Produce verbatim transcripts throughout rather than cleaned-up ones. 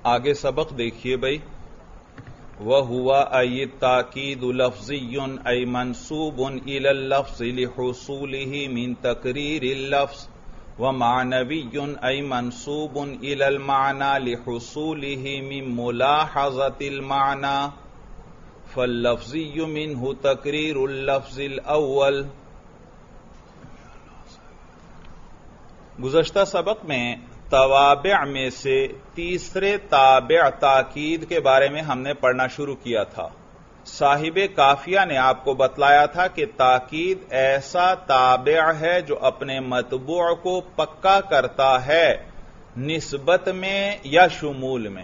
آگے سبق دیکھیے بھائی. وَهُوَ أَيِ التَّأْكِيدُ لَفْظِيٌّ أَيْ مَنْسُوبٌ إِلَى اللَّفْظِ لِحُصُولِهِ مِنْ تَقْرِيرِ اللَّفْظِ وَمَعْنَوِيٌّ أَيْ مَنْسُوبٌ إِلَى الْمَعْنَى لِحُصُولِهِ مِنْ مُلَاحَظَةِ الْمَعْنَى فَاللَّفْظِيُّ مِنْهُ تَقْرِيرُ اللَّفْظِ الْأَوَّلِ. گزشتہ سبق میں توابع میں سے تیسرے تابع تاکید کے بارے میں ہم نے پڑھنا شروع کیا تھا. صاحب کافیہ نے آپ کو بتلایا تھا کہ تاکید ایسا تابع ہے جو اپنے متبوع کو پکا کرتا ہے نسبت میں یا شمول میں.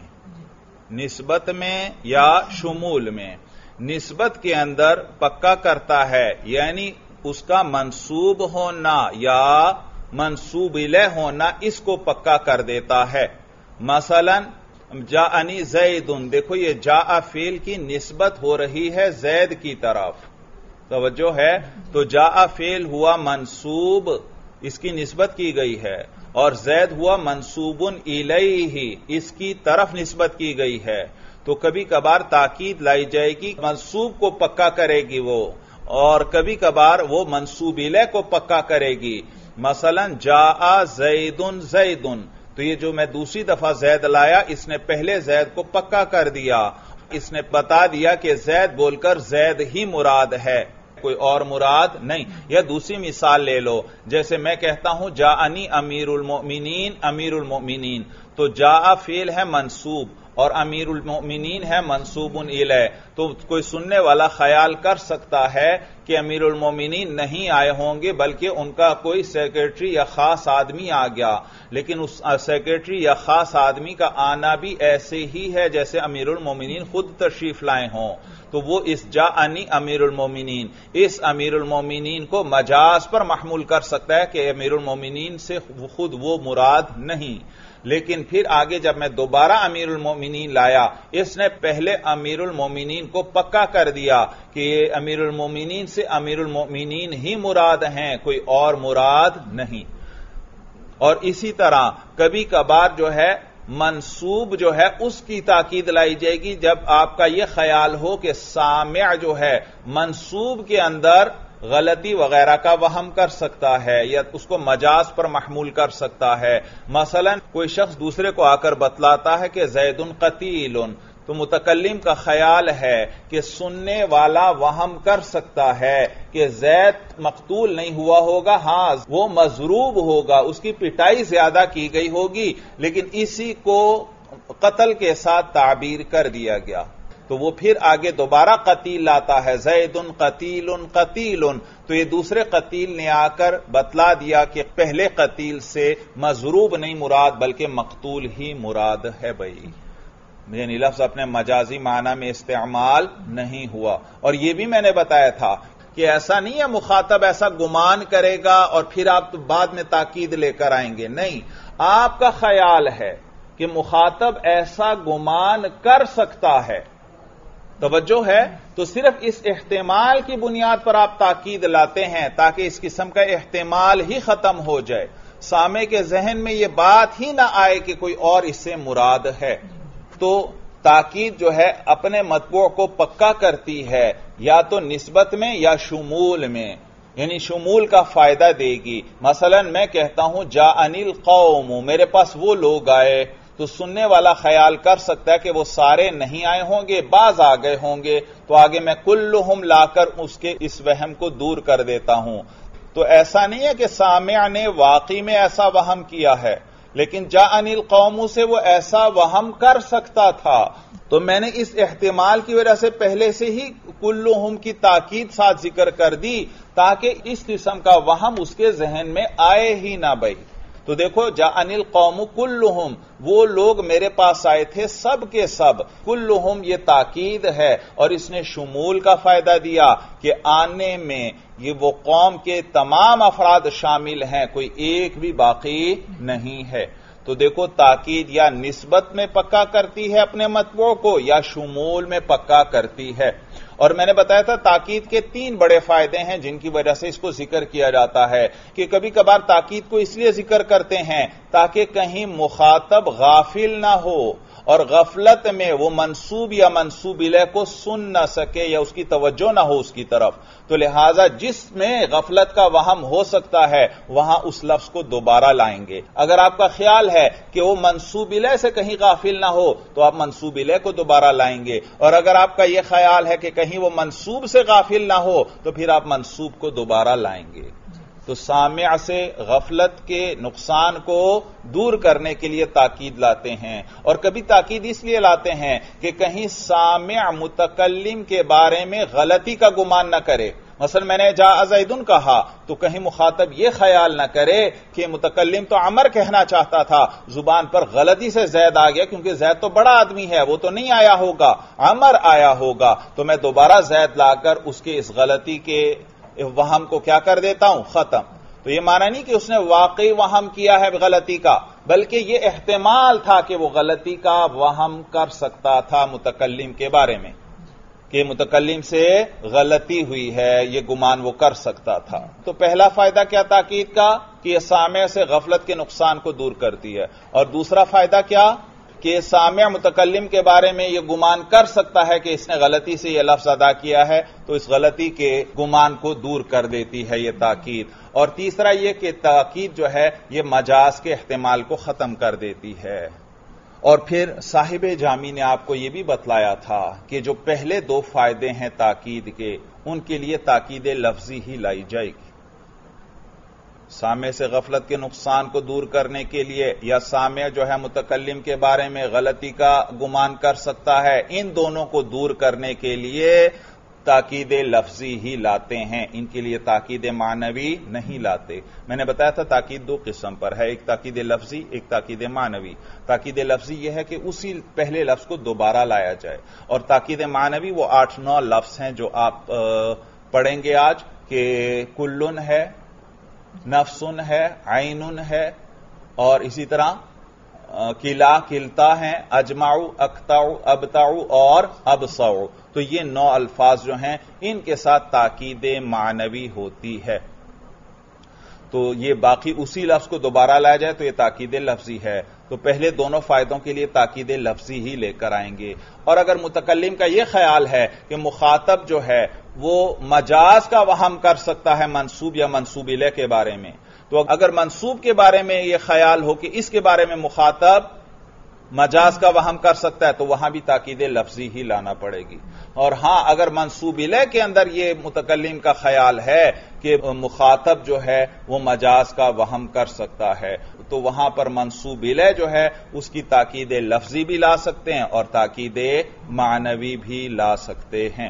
نسبت میں یا شمول میں. نسبت کے اندر پکا کرتا ہے یعنی اس کا منسوب ہونا یا منسوب الیہ ہونا اس کو پکا کر دیتا ہے. مثلا جاءنی زیدن، دیکھو یہ جاء فعل کی نسبت ہو رہی ہے زید کی طرف، توجہ ہے. تو جاء فعل ہوا منسوب، اس کی نسبت کی گئی ہے، اور زید ہوا منسوب الیہ، اس کی طرف نسبت کی گئی ہے. تو کبھی کبھار تاکید لائی جائے گی منسوب کو پکا کرے گی وہ، اور کبھی کبھار وہ منسوب الیہ کو پکا کرے گی. مثلا جاء زیدن زیدن، تو یہ جو میں دوسری دفعہ زید لایا اس نے پہلے زید کو پکا کر دیا، اس نے بتا دیا کہ زید بول کر زید ہی مراد ہے، کوئی اور مراد نہیں. یا دوسری مثال لے لو، جیسے میں کہتا ہوں جاءنی امیر المؤمنین امیر المؤمنین، تو جاء فعل ہے منسوب اور امیر المؤمنین ہے منسوب الیہ. تو کوئی سننے والا خیال کر سکتا ہے کہ امیر المؤمنین نہیں آئے ہوں گے بلکہ ان کا کوئی سیکرٹری یا خاص آدمی آ گیا، لیکن اس سیکرٹری یا خاص آدمی کا آنا بھی ایسے ہی ہے جیسے امیر المؤمنین خود تشریف لائے ہوں. تو وہ اس جاءنی امیر المؤمنین، اس امیر المؤمنین کو مجاز پر محمول کر سکتا ہے کہ امیر المؤمنین سے خود وہ مراد نہیں. لیکن پھر آگے جب میں دوبارہ امیر المومنین لایا، اس نے پہلے امیر المومنین کو پکا کر دیا کہ یہ امیر المومنین سے امیر المومنین ہی مراد ہیں، کوئی اور مراد نہیں. اور اسی طرح کبھی کبھار جو ہے منسوب جو ہے اس کی تاکید لائی جائے گی جب آپ کا یہ خیال ہو کہ سامع جو ہے منسوب کے اندر غلطی وغیرہ کا وہم کر سکتا ہے یا اس کو مجاز پر محمول کر سکتا ہے. مثلا کوئی شخص دوسرے کو آ کر بتلاتا ہے کہ زید قتیل، تو متکلم کا خیال ہے کہ سننے والا وہم کر سکتا ہے کہ زید مقتول نہیں ہوا ہوگا، ہاں وہ مضروب ہوگا، اس کی پٹائی زیادہ کی گئی ہوگی، لیکن اسی کو قتل کے ساتھ تعبیر کر دیا گیا. تو وہ پھر آگے دوبارہ قتیل لاتا ہے، زید قتیل قتیل، تو یہ دوسرے قتیل نے آ کر بتلا دیا کہ پہلے قتیل سے مضروب نہیں مراد بلکہ مقتول ہی مراد ہے. بھائی یعنی لفظ اپنے مجازی معنی میں استعمال نہیں ہوا. اور یہ بھی میں نے بتایا تھا کہ ایسا نہیں ہے مخاطب ایسا گمان کرے گا اور پھر آپ بعد میں تاکید لے کر آئیں گے، نہیں، آپ کا خیال ہے کہ مخاطب ایسا گمان کر سکتا ہے، توجہ ہے، تو صرف اس احتمال کی بنیاد پر آپ تاکید لاتے ہیں تاکہ اس قسم کا احتمال ہی ختم ہو جائے، سامع کے ذہن میں یہ بات ہی نہ آئے کہ کوئی اور اس سے مراد ہے. تو تاکید جو ہے اپنے متبوع کو پکا کرتی ہے یا تو نسبت میں یا شمول میں، یعنی شمول کا فائدہ دے گی. مثلا میں کہتا ہوں جاءنی القوم، میرے پاس وہ لوگ آئے، تو سننے والا خیال کر سکتا ہے کہ وہ سارے نہیں آئے ہوں گے، بعض آ گئے ہوں گے، تو آگے میں کلہم لا کر اس کے اس وہم کو دور کر دیتا ہوں. تو ایسا نہیں ہے کہ سامع نے واقعی میں ایسا وہم کیا ہے، لیکن جاءنی القوم سے وہ ایسا وہم کر سکتا تھا، تو میں نے اس احتمال کی وجہ سے پہلے سے ہی کلہم کی تاکید ساتھ ذکر کر دی تاکہ اس قسم کا وہم اس کے ذہن میں آئے ہی نہ. بھائی تو دیکھو جاءنی القوم کلہم، وہ لوگ میرے پاس آئے تھے سب کے سب، کلہم یہ تاکید ہے اور اس نے شمول کا فائدہ دیا کہ آنے میں یہ وہ قوم کے تمام افراد شامل ہیں، کوئی ایک بھی باقی نہیں ہے. تو دیکھو تاکید یا نسبت میں پکا کرتی ہے اپنے متبوع کو یا شمول میں پکا کرتی ہے. اور میں نے بتایا تھا تاکید کے تین بڑے فائدے ہیں جن کی وجہ سے اس کو ذکر کیا جاتا ہے کہ کبھی کبھار تاکید کو اس لیے ذکر کرتے ہیں تاکہ کہیں مخاطب غافل نہ ہو اور غفلت میں وہ منصوب یا منصوب الیہ کو سن نہ سکے یا اس کی توجہ نہ ہو اس کی طرف، تو لہذا جس میں غفلت کا وہم ہو سکتا ہے وہاں اس لفظ کو دوبارہ لائیں گے۔ اگر آپ کا خیال ہے کہ وہ منصوب الیہ سے کہیں غافل نہ ہو تو آپ منصوب الیہ کو دوبارہ لائیں گے، اور اگر آپ کا یہ خیال ہے کہ کہیں وہ منصوب سے غافل نہ ہو تو پھر آپ منصوب کو دوبارہ لائیں گے۔ تو سامع سے غفلت کے نقصان کو دور کرنے کے لیے تاکید لاتے ہیں، اور کبھی تاکید اس لیے لاتے ہیں کہ کہیں سامع متکلم کے بارے میں غلطی کا گمان نہ کرے۔ مثلا میں نے جاء زیدن کہا تو کہیں مخاطب یہ خیال نہ کرے کہ متکلم تو عمر کہنا چاہتا تھا، زبان پر غلطی سے زید آ گیا کیونکہ زید تو بڑا آدمی ہے، وہ تو نہیں آیا ہوگا، عمر آیا ہوگا، تو میں دوبارہ زید لا کر اس کے اس غلطی کے وہم کو کیا کر دیتا ہوں، ختم۔ تو یہ معنی نہیں کہ اس نے واقعی وہم کیا ہے غلطی کا، بلکہ یہ احتمال تھا کہ وہ غلطی کا وہم کر سکتا تھا متکلم کے بارے میں، کہ متکلم سے غلطی ہوئی ہے، یہ گمان وہ کر سکتا تھا۔ تو پہلا فائدہ کیا تاکید کا، کہ یہ سامع سے غفلت کے نقصان کو دور کرتی ہے، اور دوسرا فائدہ کیا، کہ سامع متکلم کے بارے میں یہ گمان کر سکتا ہے کہ اس نے غلطی سے یہ لفظ ادا کیا ہے، تو اس غلطی کے گمان کو دور کر دیتی ہے یہ تاکید۔ اور تیسرا یہ کہ تاکید جو ہے یہ مجاز کے احتمال کو ختم کر دیتی ہے۔ اور پھر صاحب جامی نے آپ کو یہ بھی بتلایا تھا کہ جو پہلے دو فائدے ہیں تاکید کے، ان کے لیے تاکید لفظی ہی لائی جائے گی۔ سامع سے غفلت کے نقصان کو دور کرنے کے لیے، یا سامع جو ہے متکلم کے بارے میں غلطی کا گمان کر سکتا ہے، ان دونوں کو دور کرنے کے لیے تاکید لفظی ہی لاتے ہیں، ان کے لیے تاکید معنوی نہیں لاتے۔ میں نے بتایا تھا تاکید دو قسم پر ہے، ایک تاکید لفظی، ایک تاکید معنوی۔ تاکید لفظی یہ ہے کہ اسی پہلے لفظ کو دوبارہ لایا جائے، اور تاکید معنوی وہ آٹھ نو لفظ ہیں جو آپ پڑھیں گے آج، کہ کلن ہے، نفسن ہے، عینن ہے، اور اسی طرح کلا کلتا ہیں، اجمعو، اقطعو، ابتعو اور ابصعو۔ تو یہ نو الفاظ جو ہیں ان کے ساتھ تاکید معنوی ہوتی ہے۔ تو یہ باقی اسی لفظ کو دوبارہ لایا جائے تو یہ تاکید لفظی ہے۔ تو پہلے دونوں فائدوں کے لیے تاکید لفظی ہی لے کر آئیں گے۔ اور اگر متکلم کا یہ خیال ہے کہ مخاطب جو ہے وہ مجاز کا وہم کر سکتا ہے منصوب یا منصوب الیہ کے بارے میں، تو اگر منصوب کے بارے میں یہ خیال ہو کہ اس کے بارے میں مخاطب مجاز کا وہم کر سکتا ہے تو وہاں بھی تاکید لفظی ہی لانا پڑے گی۔ اور ہاں اگر منصوب الیہ کے اندر یہ متکلم کا خیال ہے کہ مخاطب جو ہے وہ مجاز کا وہم کر سکتا ہے تو وہاں پر منصوب الیہ جو ہے اس کی تاکید لفظی بھی لا سکتے ہیں اور تاکید معنوی بھی لا سکتے ہیں۔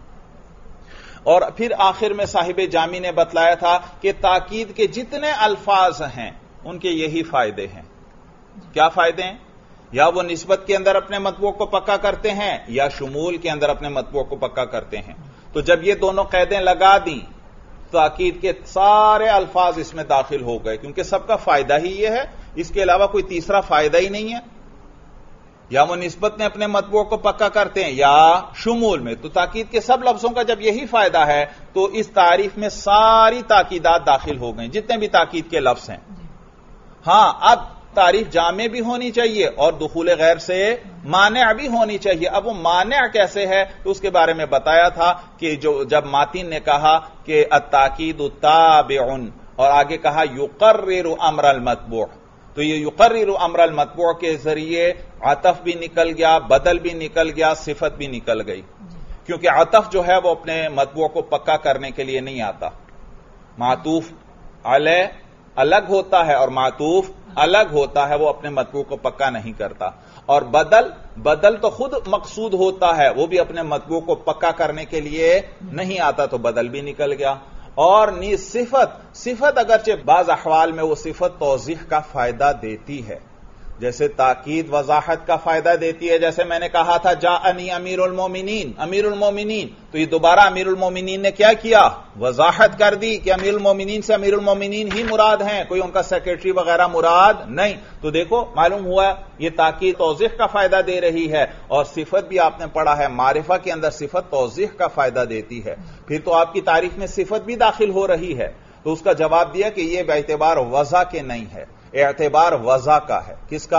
اور پھر آخر میں صاحب جامی نے بتلایا تھا کہ تاکید کے جتنے الفاظ ہیں ان کے یہی فائدے ہیں۔ کیا فائدے ہیں؟ یا وہ نسبت کے اندر اپنے مطبوع کو پکا کرتے ہیں یا شمول کے اندر اپنے مطبوع کو پکا کرتے ہیں۔ تو جب یہ دونوں قیدیں لگا دیں تاکید کے سارے الفاظ اس میں داخل ہو گئے، کیونکہ سب کا فائدہ ہی یہ ہے، اس کے علاوہ کوئی تیسرا فائدہ ہی نہیں ہے۔ یا وہ نسبت میں اپنے مطبوع کو پکا کرتے ہیں یا شمول میں، تو تاکید کے سب لفظوں کا جب یہی فائدہ ہے تو اس تعریف میں ساری تاکیدات داخل ہو گئیں، جتنے بھی تاکید کے لفظ ہیں۔ ہاں اب تعریف جامع بھی ہونی چاہیے اور دخول غیر سے مانع بھی ہونی چاہیے۔ اب وہ مانع کیسے ہے تو اس کے بارے میں بتایا تھا کہ جو جب ماتن نے کہا کہ التاکید تابع اور آگے کہا یقرر امر المطبوع، تو یہ یقرر امر المطبوع کے ذریعے عطف بھی نکل گیا، بدل بھی نکل گیا، صفت بھی نکل گئی، کیونکہ عطف جو ہے وہ اپنے مطبوع کو پکا کرنے کے لیے نہیں آتا۔ معطوف علیہ الگ ہوتا ہے اور معطوف الگ ہوتا ہے، وہ اپنے مطبوع کو پکا نہیں کرتا۔ اور بدل بدل تو خود مقصود ہوتا ہے، وہ بھی اپنے مطبوع کو پکا کرنے کے لیے نہیں آتا، تو بدل بھی نکل گیا۔ اور نیز صفت صفت اگرچہ بعض احوال میں وہ صفت توضیح کا فائدہ دیتی ہے، جیسے تاکید وضاحت کا فائدہ دیتی ہے، جیسے میں نے کہا تھا جاءنی امیر المومنین، امیر المومنین، تو یہ دوبارہ امیر المومنین نے کیا کیا؟ وضاحت کر دی کہ امیر المومنین سے امیر المومنین ہی مراد ہیں، کوئی ان کا سیکرٹری وغیرہ مراد نہیں۔ تو دیکھو معلوم ہوا یہ تاکید توضیح کا فائدہ دے رہی ہے، اور صفت بھی آپ نے پڑھا ہے معرفہ کے اندر صفت توضیح کا فائدہ دیتی ہے، پھر تو آپ کی تعریف میں صفت بھی داخل ہو رہی ہے۔ تو اس کا جواب دیا کہ یہ باعتبار وضع کے نہیں ہے، اعتبار وضع کا ہے۔ کس کا؟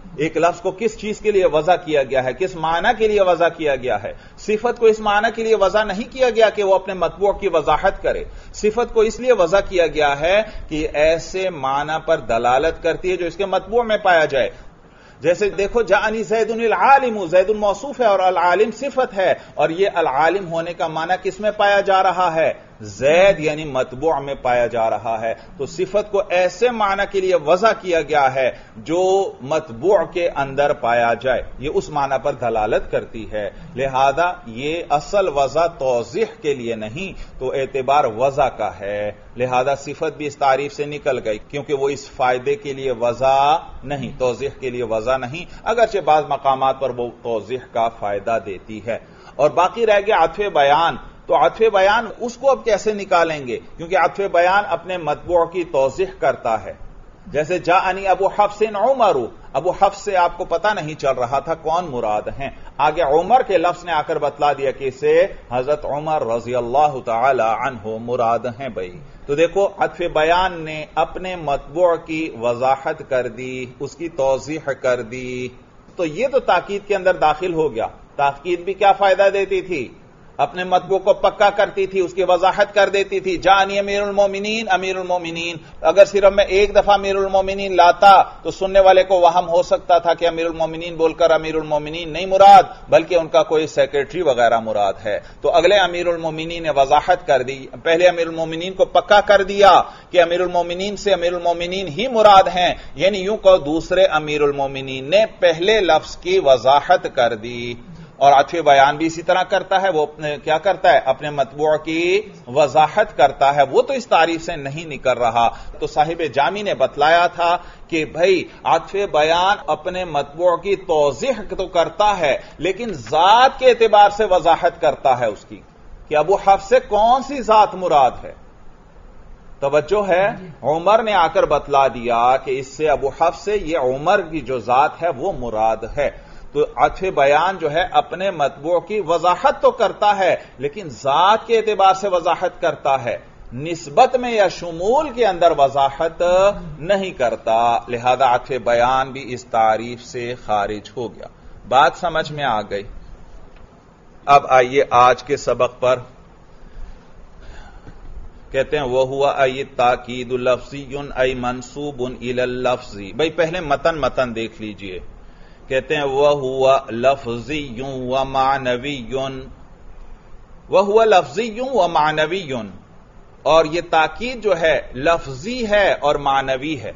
ایک لفظ کو کس چیز کے لیے وضع کیا گیا ہے, کس معنی کے لیے وضع کیا گیا ہے. صفت کو اس معنی کے لیے وضع نہیں کیا گیا کہ وہ اپنے مطبوع کی وضاحت کرے. صفت کو اس لیے وضع کیا گیا ہے کہ ایسے معنی پر دلالت کرتی ہے جو اس کے مطبوع میں پایا جائے. جیسے دیکھو جاءنی زید العالم, زید موصوف ہے اور العالم صفت ہے, اور یہ العالم ہونے کا معنی کس میں پایا جا رہا ہے؟ زید یعنی مطبوع میں پایا جا رہا ہے. تو صفت کو ایسے معنی کے لیے وضع کیا گیا ہے جو مطبوع کے اندر پایا جائے, یہ اس معنی پر دلالت کرتی ہے. لہذا یہ اصل وضع توضیح کے لیے نہیں تو اعتبار وضع کا ہے. لہذا صفت بھی اس تعریف سے نکل گئی کیونکہ وہ اس فائدے کے لیے وضع نہیں, توضیح کے لیے وضع نہیں, اگرچہ بعض مقامات پر وہ توضیح کا فائدہ دیتی ہے. اور باقی رہ گیا عطف بیان. تو عطف بیان اس کو اب کیسے نکالیں گے؟ کیونکہ عطف بیان اپنے مطبوع کی توضیح کرتا ہے. جیسے جاءنی ابو حفص عمر, ابو حفص سے آپ کو پتا نہیں چل رہا تھا کون مراد ہیں, آگے عمر کے لفظ نے آ کر بتلا دیا کہ اسے حضرت عمر رضی اللہ تعالی عنہ مراد ہیں. بھائی تو دیکھو عطف بیان نے اپنے مطبوع کی وضاحت کر دی, اس کی توضیح کر دی. تو یہ تو تاکید کے اندر داخل ہو گیا. تاکید بھی کیا فائدہ دیتی تھی؟ اپنے مطبوع کو پکا کرتی تھی, اس کی وضاحت کر دیتی تھی. جاءنی امیر المومنین, امیر المومنین. اگر صرف میں ایک دفعہ امیر المومنین لاتا تو سننے والے کو وہم ہو سکتا تھا کہ امیر المومنین بول کر امیر المومنین نہیں مراد بلکہ ان کا کوئی سیکرٹری وغیرہ مراد ہے. تو اگلے امیر المومنین نے وضاحت کر دی, پہلے امیر المومنین کو پکا کر دیا کہ امیر المومنین سے امیر المومنین ہی مراد ہیں, یعنی یوں کہ دوسرے امیر المومنین نے پہلے لفظ کی وضاحت کر دی. اور عطف بیان بھی اسی طرح کرتا ہے, وہ کیا کرتا ہے؟ اپنے مطبوع کی وضاحت کرتا ہے. وہ تو اس تعریف سے نہیں نکل رہا. تو صاحب جامی نے بتلایا تھا کہ بھائی عطف بیان اپنے مطبوع کی توضیح تو کرتا ہے لیکن ذات کے اعتبار سے وضاحت کرتا ہے اس کی, کہ ابو حفص سے کون سی ذات مراد ہے. توجہ ہے, عمر نے آ کر بتلا دیا کہ اس سے ابو حفص سے یہ عمر کی جو ذات ہے وہ مراد ہے. تو عطف بیان جو ہے اپنے مطبوع کی وضاحت تو کرتا ہے لیکن ذات کے اعتبار سے وضاحت کرتا ہے, نسبت میں یا شمول کے اندر وضاحت نہیں کرتا. لہذا عطف بیان بھی اس تعریف سے خارج ہو گیا. بات سمجھ میں آ گئی. اب آئیے آج کے سبق پر. کہتے ہیں وہ ہوا ای تاکید لفظی ای منصوب الی اللفظ. بھائی پہلے متن متن دیکھ لیجئے. کہتے ہیں وہ ہوا لفظی و معنوی, وہ ہوا لفظی و معنوی, اور یہ تاکید جو ہے لفظی ہے اور معنوی ہے.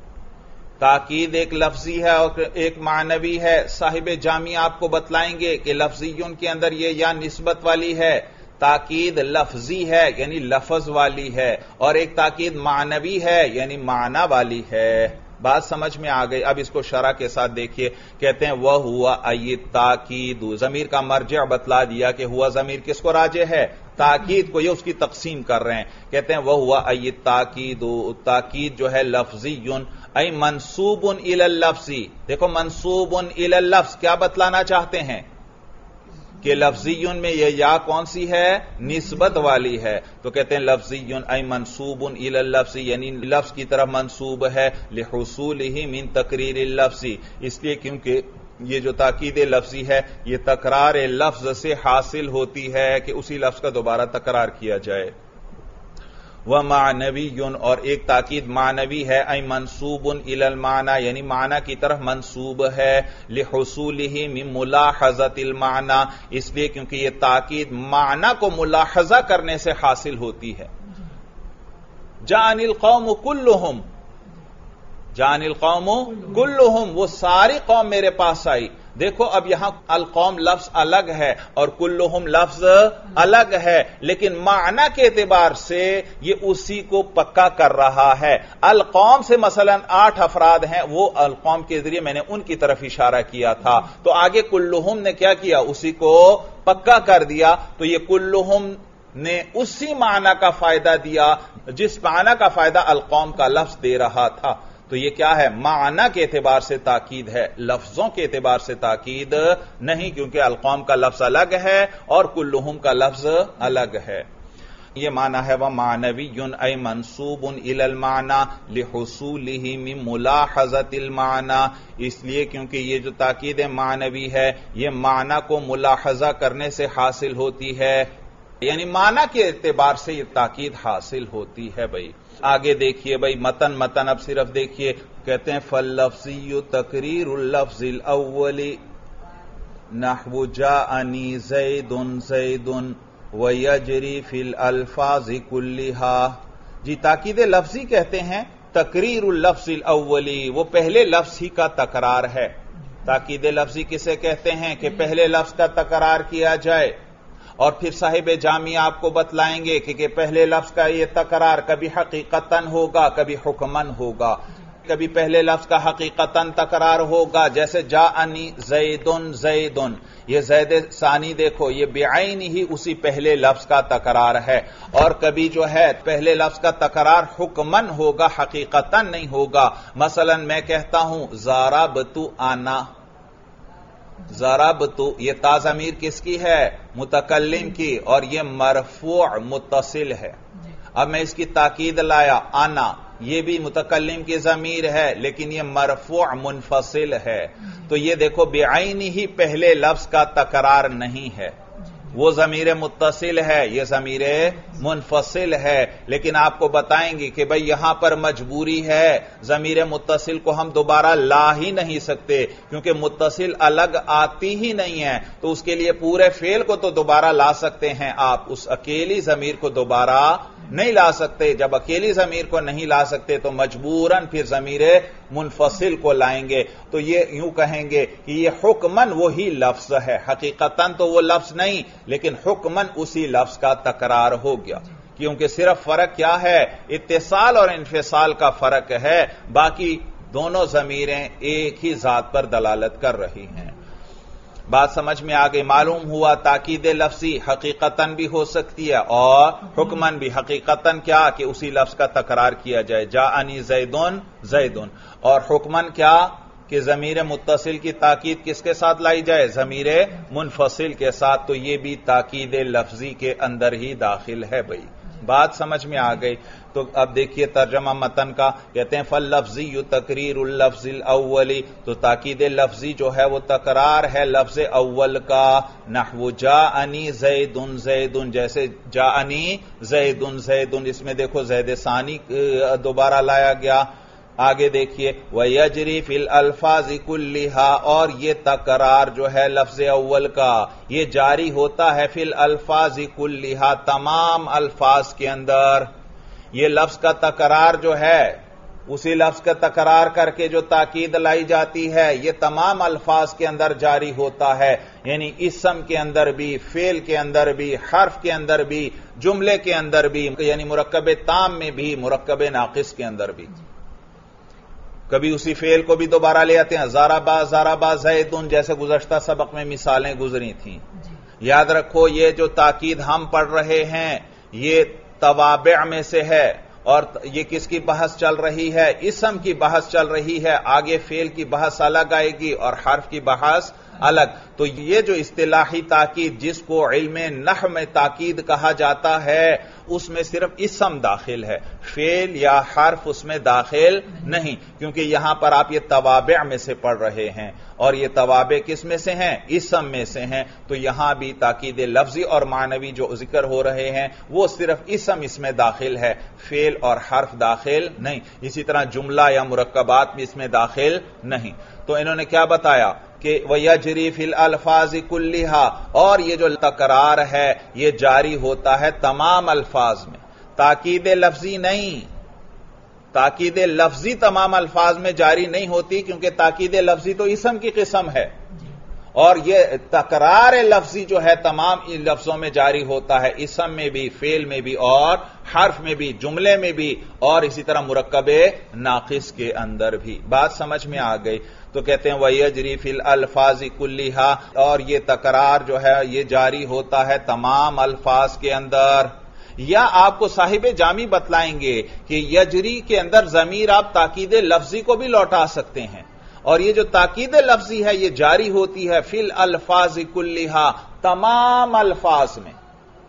تاکید ایک لفظی ہے اور ایک معنوی ہے. صاحب جامی آپ کو بتلائیں گے کہ لفظی کے اندر یہ یا نسبت والی ہے, تاکید لفظی ہے یعنی لفظ والی ہے, اور ایک تاکید معنوی ہے یعنی معنی والی ہے. بات سمجھ میں آ گئی. اب اس کو شرح کے ساتھ دیکھیے. کہتے ہیں وہ ہوا ای تاکید, ضمیر کا مرجع بتلا دیا کہ ہوا ضمیر کس کو راجع ہے؟ تاکید کو. یہ اس کی تقسیم کر رہے ہیں. کہتے ہیں وہ ہوا ای تاکید, تاکید جو ہے لفظی ای منصوب الی اللفظ. دیکھو منصوب الی اللفظ کیا بتلانا چاہتے ہیں کہ لفظی میں یہ یا کون سی ہے؟ نسبت والی ہے. تو کہتے ہیں لفظی ای منصوب الی اللفظ یعنی لفظ کی طرف منصوب ہے, لحصولہ من تقریر اللفظ, اس لیے کیونکہ یہ جو تاکید لفظی ہے یہ تکرار لفظ سے حاصل ہوتی ہے کہ اسی لفظ کا دوبارہ تکرار کیا جائے. ومعنوی, اور ایک تاکید معنوی ہے ای منصوب الی المعنی یعنی معنی کی طرف منصوب ہے, لحصولہ من ملاحظۃ المعنی, اس لیے کیونکہ یہ تاکید معنی کو ملاحظہ کرنے سے حاصل ہوتی ہے. جاءنی القوم کلہم, جاءنی القوم کلہم, وہ ساری قوم میرے پاس آئی. دیکھو اب یہاں القوم لفظ الگ ہے اور کلہم لفظ الگ ہے, لیکن معنی کے اعتبار سے یہ اسی کو پکا کر رہا ہے. القوم سے مثلا آٹھ افراد ہیں, وہ القوم کے ذریعے میں نے ان کی طرف اشارہ کیا تھا, تو آگے کلہم نے کیا کیا؟ اسی کو پکا کر دیا. تو یہ کلہم نے اسی معنی کا فائدہ دیا جس معنی کا فائدہ القوم کا لفظ دے رہا تھا. تو یہ کیا ہے؟ معنی کے اعتبار سے تاکید ہے, لفظوں کے اعتبار سے تاکید نہیں, کیونکہ القوم کا لفظ الگ ہے اور کلہم کا لفظ الگ ہے. یہ معنی ہے وہ معنوی اے منصوب الی المعنی لحصولہ من ملاحظۃ المعنی، اس لیے کیونکہ یہ جو تاکید معنوی ہے یہ معنی کو ملاحظہ کرنے سے حاصل ہوتی ہے، یعنی معنی کے اعتبار سے یہ تاکید حاصل ہوتی ہے۔ بھائی آگے دیکھیے بھائی متن متن اب صرف دیکھیے، کہتے ہیں فاللفظی تقریر اللفظ الاول نحو جاءنی زید زید ویجری فی الالفاظ کلہا۔ جی تاکید لفظی کہتے ہیں تقریر اللفظ الاولی، وہ پہلے لفظ ہی کا تکرار ہے۔ تاکید لفظی کسے کہتے ہیں کہ پہلے لفظ کا تکرار کیا جائے، اور پھر صاحب جامعہ آپ کو بتلائیں گے کہ پہلے لفظ کا یہ تکرار کبھی حقیقتاً ہوگا کبھی حکماً ہوگا۔ کبھی پہلے لفظ کا حقیقتاً تکرار ہوگا، جیسے جاءنی زیدن زیدن، یہ زید ثانی دیکھو یہ بعین ہی اسی پہلے لفظ کا تکرار ہے، اور کبھی جو ہے پہلے لفظ کا تکرار حکماً ہوگا حقیقتاً نہیں ہوگا۔ مثلا میں کہتا ہوں ضربت انا، ضربت یہ تا ضمیر کس کی ہے؟ متکلم کی، اور یہ مرفوع متصل ہے۔ اب میں اس کی تاکید لایا انا، یہ بھی متکلم کی ضمیر ہے لیکن یہ مرفوع منفصل ہے، تو یہ دیکھو بعین ہی پہلے لفظ کا تکرار نہیں ہے، وہ ضمیر متصل ہے یہ ضمیر منفصل ہے، لیکن آپ کو بتائیں گے کہ بھئی یہاں پر مجبوری ہے، ضمیر متصل کو ہم دوبارہ لا ہی نہیں سکتے کیونکہ متصل الگ آتی ہی نہیں ہے، تو اس کے لیے پورے فعل کو تو دوبارہ لا سکتے ہیں آپ، اس اکیلی ضمیر کو دوبارہ نہیں لا سکتے۔ جب اکیلی ضمیر کو نہیں لا سکتے تو مجبوراً پھر ضمیر منفصل کو لائیں گے، تو یہ یوں کہیں گے کہ یہ حکماً وہی لفظ ہے، حقیقتاً تو وہ لفظ نہیں لیکن حکماً اسی لفظ کا تکرار ہو گیا، کیونکہ صرف فرق کیا ہے؟ اتصال اور انفصال کا فرق ہے، باقی دونوں ضمیریں ایک ہی ذات پر دلالت کر رہی ہیں۔ بات سمجھ میں آگئی؟ معلوم ہوا تاکید لفظی حقیقتاً بھی ہو سکتی ہے اور حکماً بھی۔ حقیقتاً کیا کہ اسی لفظ کا تکرار کیا جائے، جاءنی زیدن زیدن، اور حکماً کیا کہ ضمیر متصل کی تاکید کس کے ساتھ لائی جائے؟ ضمیر منفصل کے ساتھ، تو یہ بھی تاکید لفظی کے اندر ہی داخل ہے۔ بھائی بات سمجھ میں آ گئی؟ تو اب دیکھیے ترجمہ متن کا، کہتے ہیں فاللفظی تقریر اللفظ الاولی، تو تاکید لفظی جو ہے وہ تکرار ہے لفظ اول کا، نحو جاءنی زیدن زیدن، جیسے جاءنی زیدن زیدن، اس میں دیکھو زید ثانی دوبارہ لایا گیا۔ آگے دیکھیے وَيَجْرِي فِي الْأَلْفَاظِ كُلِّهَا، اور یہ تکرار جو ہے لفظ اول کا یہ جاری ہوتا ہے فی الْأَلْفَاظِ كُلِّهَا، تمام الفاظ کے اندر۔ یہ لفظ کا تکرار جو ہے اسی لفظ کا تکرار کر کے جو تاکید لائی جاتی ہے یہ تمام الفاظ کے اندر جاری ہوتا ہے، یعنی اسم کے اندر بھی، فعل کے اندر بھی، حرف کے اندر بھی، جملے کے اندر بھی، یعنی مرکب تام میں بھی، مرکب ناقص کے اندر بھی۔ کبھی اسی فعل کو بھی دوبارہ لے آتے ہیں، ضربا ضربا زیدن، جیسے گزشتہ سبق میں مثالیں گزری تھیں۔ یاد رکھو یہ جو تاکید ہم پڑھ رہے ہیں یہ توابع میں سے ہے، اور یہ کس کی بحث چل رہی ہے؟ اسم کی بحث چل رہی ہے، آگے فعل کی بحث الگ آئے گی اور حرف کی بحث الگ۔ تو یہ جو اصطلاحی تاکید جس کو علم نحو میں تاکید کہا جاتا ہے اس میں صرف اسم داخل ہے، فعل یا حرف اس میں داخل نہیں، کیونکہ یہاں پر آپ یہ توابع میں سے پڑھ رہے ہیں اور یہ توابع کس میں سے ہیں؟ اسم میں سے ہیں، تو یہاں بھی تاکید لفظی اور معنوی جو ذکر ہو رہے ہیں وہ صرف اسم اس میں داخل ہے، فعل اور حرف داخل نہیں۔ اسی طرح جملہ یا مرکبات بھی اس میں داخل نہیں۔ تو انہوں نے کیا بتایا کہ وَيَجْرِي فِي الْأَلْفَاظِ كُلِّهَا، اور یہ جو تکرار ہے یہ جاری ہوتا ہے تمام الفاظ میں، تاکید لفظی نہیں۔ تاکید لفظی تمام الفاظ میں جاری نہیں ہوتی کیونکہ تاکید لفظی تو اسم کی قسم ہے، اور یہ تکرار لفظی جو ہے تمام لفظوں میں جاری ہوتا ہے، اسم میں بھی، فعل میں بھی، اور حرف میں بھی، جملے میں بھی، اور اسی طرح مرکب ناقص کے اندر بھی۔ بات سمجھ میں آ گئی؟ تو کہتے ہیں وَيَجْرِي فِي الْأَلْفَاظِ كُلِّهَا، اور یہ تکرار جو ہے یہ جاری ہوتا ہے تمام الفاظ کے اندر۔ یا آپ کو صاحب جامی بتلائیں گے کہ یجری کے اندر ضمیر آپ تاکید لفظی کو بھی لوٹا سکتے ہیں، اور یہ جو تاکید لفظی ہے یہ جاری ہوتی ہے فی الالفاظ کلھا، تمام الفاظ میں۔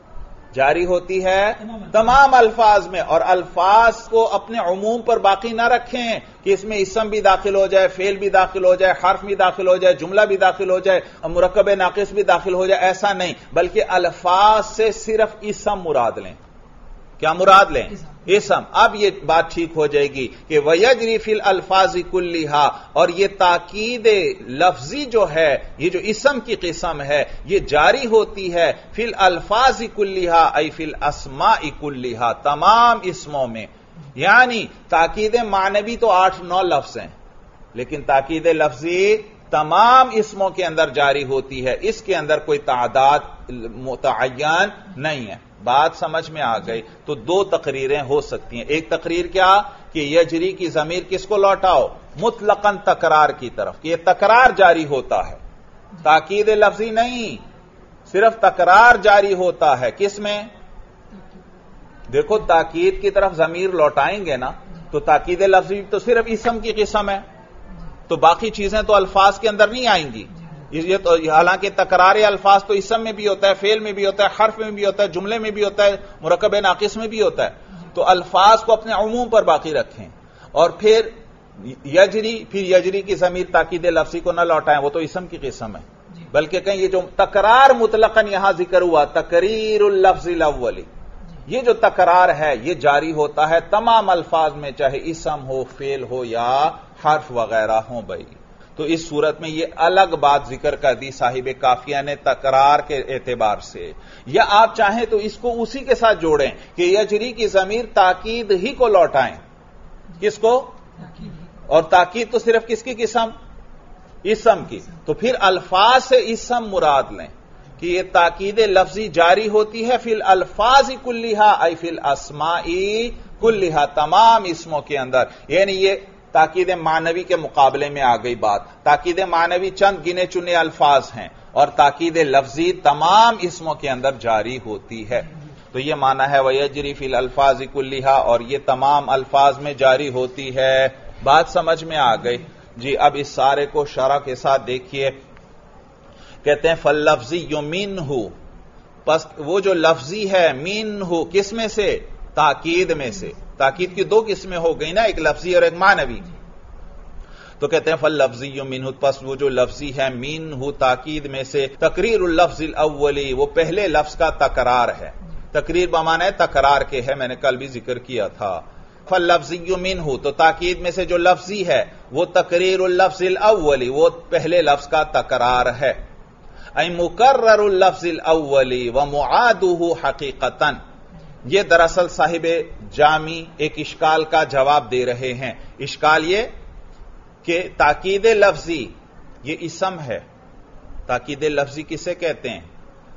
جاری ہوتی ہے تمام الفاظ میں، اور الفاظ کو اپنے عموم پر باقی نہ رکھیں کہ اس میں اسم بھی داخل ہو جائے، فعل بھی داخل ہو جائے، حرف بھی داخل ہو جائے، جملہ بھی داخل ہو جائے، مرکب ناقص بھی داخل ہو جائے، ایسا نہیں، بلکہ الفاظ سے صرف اسم مراد لیں۔ کیا مراد لیں؟ اسم۔ اب یہ بات ٹھیک ہو جائے گی کہ وَيَجْرِي فِي الْأَلْفَاظِ كُلِّهَا، اور یہ تاکید لفظی جو ہے، یہ جو اسم کی قسم ہے، یہ جاری ہوتی ہے فی الالفاظ كُلِّهَا ای فی الاسماء كُلِّهَا، تمام اسموں میں۔ یعنی تاکید معنوی تو آٹھ نو لفظ ہیں، لیکن تاکید لفظی تمام اسموں کے اندر جاری ہوتی ہے، اس کے اندر کوئی تعداد متعین نہیں ہے۔ بات سمجھ میں آ گئی؟ تو دو تقریریں ہو سکتی ہیں۔ ایک تقریر کیا کہ یجری کی ضمیر کس کو لوٹاؤ؟ مطلقاً تکرار کی طرف، کہ یہ تکرار جاری ہوتا ہے، تاکید لفظی نہیں، صرف تکرار جاری ہوتا ہے۔ کس میں؟ دیکھو تاکید کی طرف ضمیر لوٹائیں گے نا تو تاکید لفظی تو صرف اسم کی قسم ہے، تو باقی چیزیں تو الفاظ کے اندر نہیں آئیں گی۔ یہ تو حالانکہ تکرار الفاظ تو اسم میں بھی ہوتا ہے، فعل میں بھی ہوتا ہے، حرف میں بھی ہوتا ہے، جملے میں بھی ہوتا ہے، مرکب ناقص میں بھی ہوتا ہے، تو الفاظ کو اپنے عموم پر باقی رکھیں، اور پھر یجری پھر یجری کی ضمیر تاکید لفظی کو نہ لوٹائیں، وہ تو اسم کی قسم ہے، بلکہ کہیں یہ جو تکرار مطلقاً یہاں ذکر ہوا تقریر اللفظ الاولی، یہ جو تکرار ہے یہ جاری ہوتا ہے تمام الفاظ میں، چاہے اسم ہو، فعل ہو یا حرف وغیرہ ہوں۔ بھائی تو اس صورت میں یہ الگ بات ذکر کر دی صاحب کافیہ نے تکرار کے اعتبار سے، یا آپ چاہیں تو اس کو اسی کے ساتھ جوڑیں کہ یجری کی ضمیر تاکید ہی کو لوٹائیں۔ کس کو؟ اور تاکید تو صرف کس کی قسم؟ اسم کی، تو پھر الفاظ سے اسم مراد لیں کہ یہ تاکید لفظی جاری ہوتی ہے فی الالفاظ کلھا ای فی الاسماء کلھا، تمام اسموں کے اندر، یعنی یہ تاکید معنوی کے مقابلے میں آ گئی بات۔ تاکید معنوی چند گنے چنے الفاظ ہیں، اور تاکید لفظی تمام اسموں کے اندر جاری ہوتی ہے۔ تو یہ معنی ہے وَيَجْرِي فِي الْأَلْفَاظِ كُلِّهَا، اور یہ تمام الفاظ میں جاری ہوتی ہے۔ بات سمجھ میں آ گئی؟ جی اب اس سارے کو شرح کے ساتھ دیکھیے، کہتے ہیں فَاللَّفْظِيُّ مِنْهُ، پس وہ جو لفظی ہے مِنْهُ، کس میں سے؟ تاکید میں سے۔ تاکید کی دو قسمیں ہو گئی نا، ایک لفظی اور ایک معنوی، تو کہتے ہیں فاللفظی منہ، پس وہ جو لفظی ہے منہ تاکید میں سے، تقریر اللفظ الاولی، وہ پہلے لفظ کا تکرار ہے۔ تقریر بمعنی تکرار کے ہے، میں نے کل بھی ذکر کیا تھا۔ فاللفظی منہ، تو تاکید میں سے جو لفظی ہے وہ تقریر اللفظ الاولی، وہ پہلے لفظ کا تکرار ہے۔ ای مکرر اللفظ الاولی ومعادہ حقیقتاً، یہ دراصل صاحب جامی ایک اشکال کا جواب دے رہے ہیں۔ اشکال یہ کہ تاکید لفظی یہ اسم ہے، تاکید لفظی کسے کہتے ہیں؟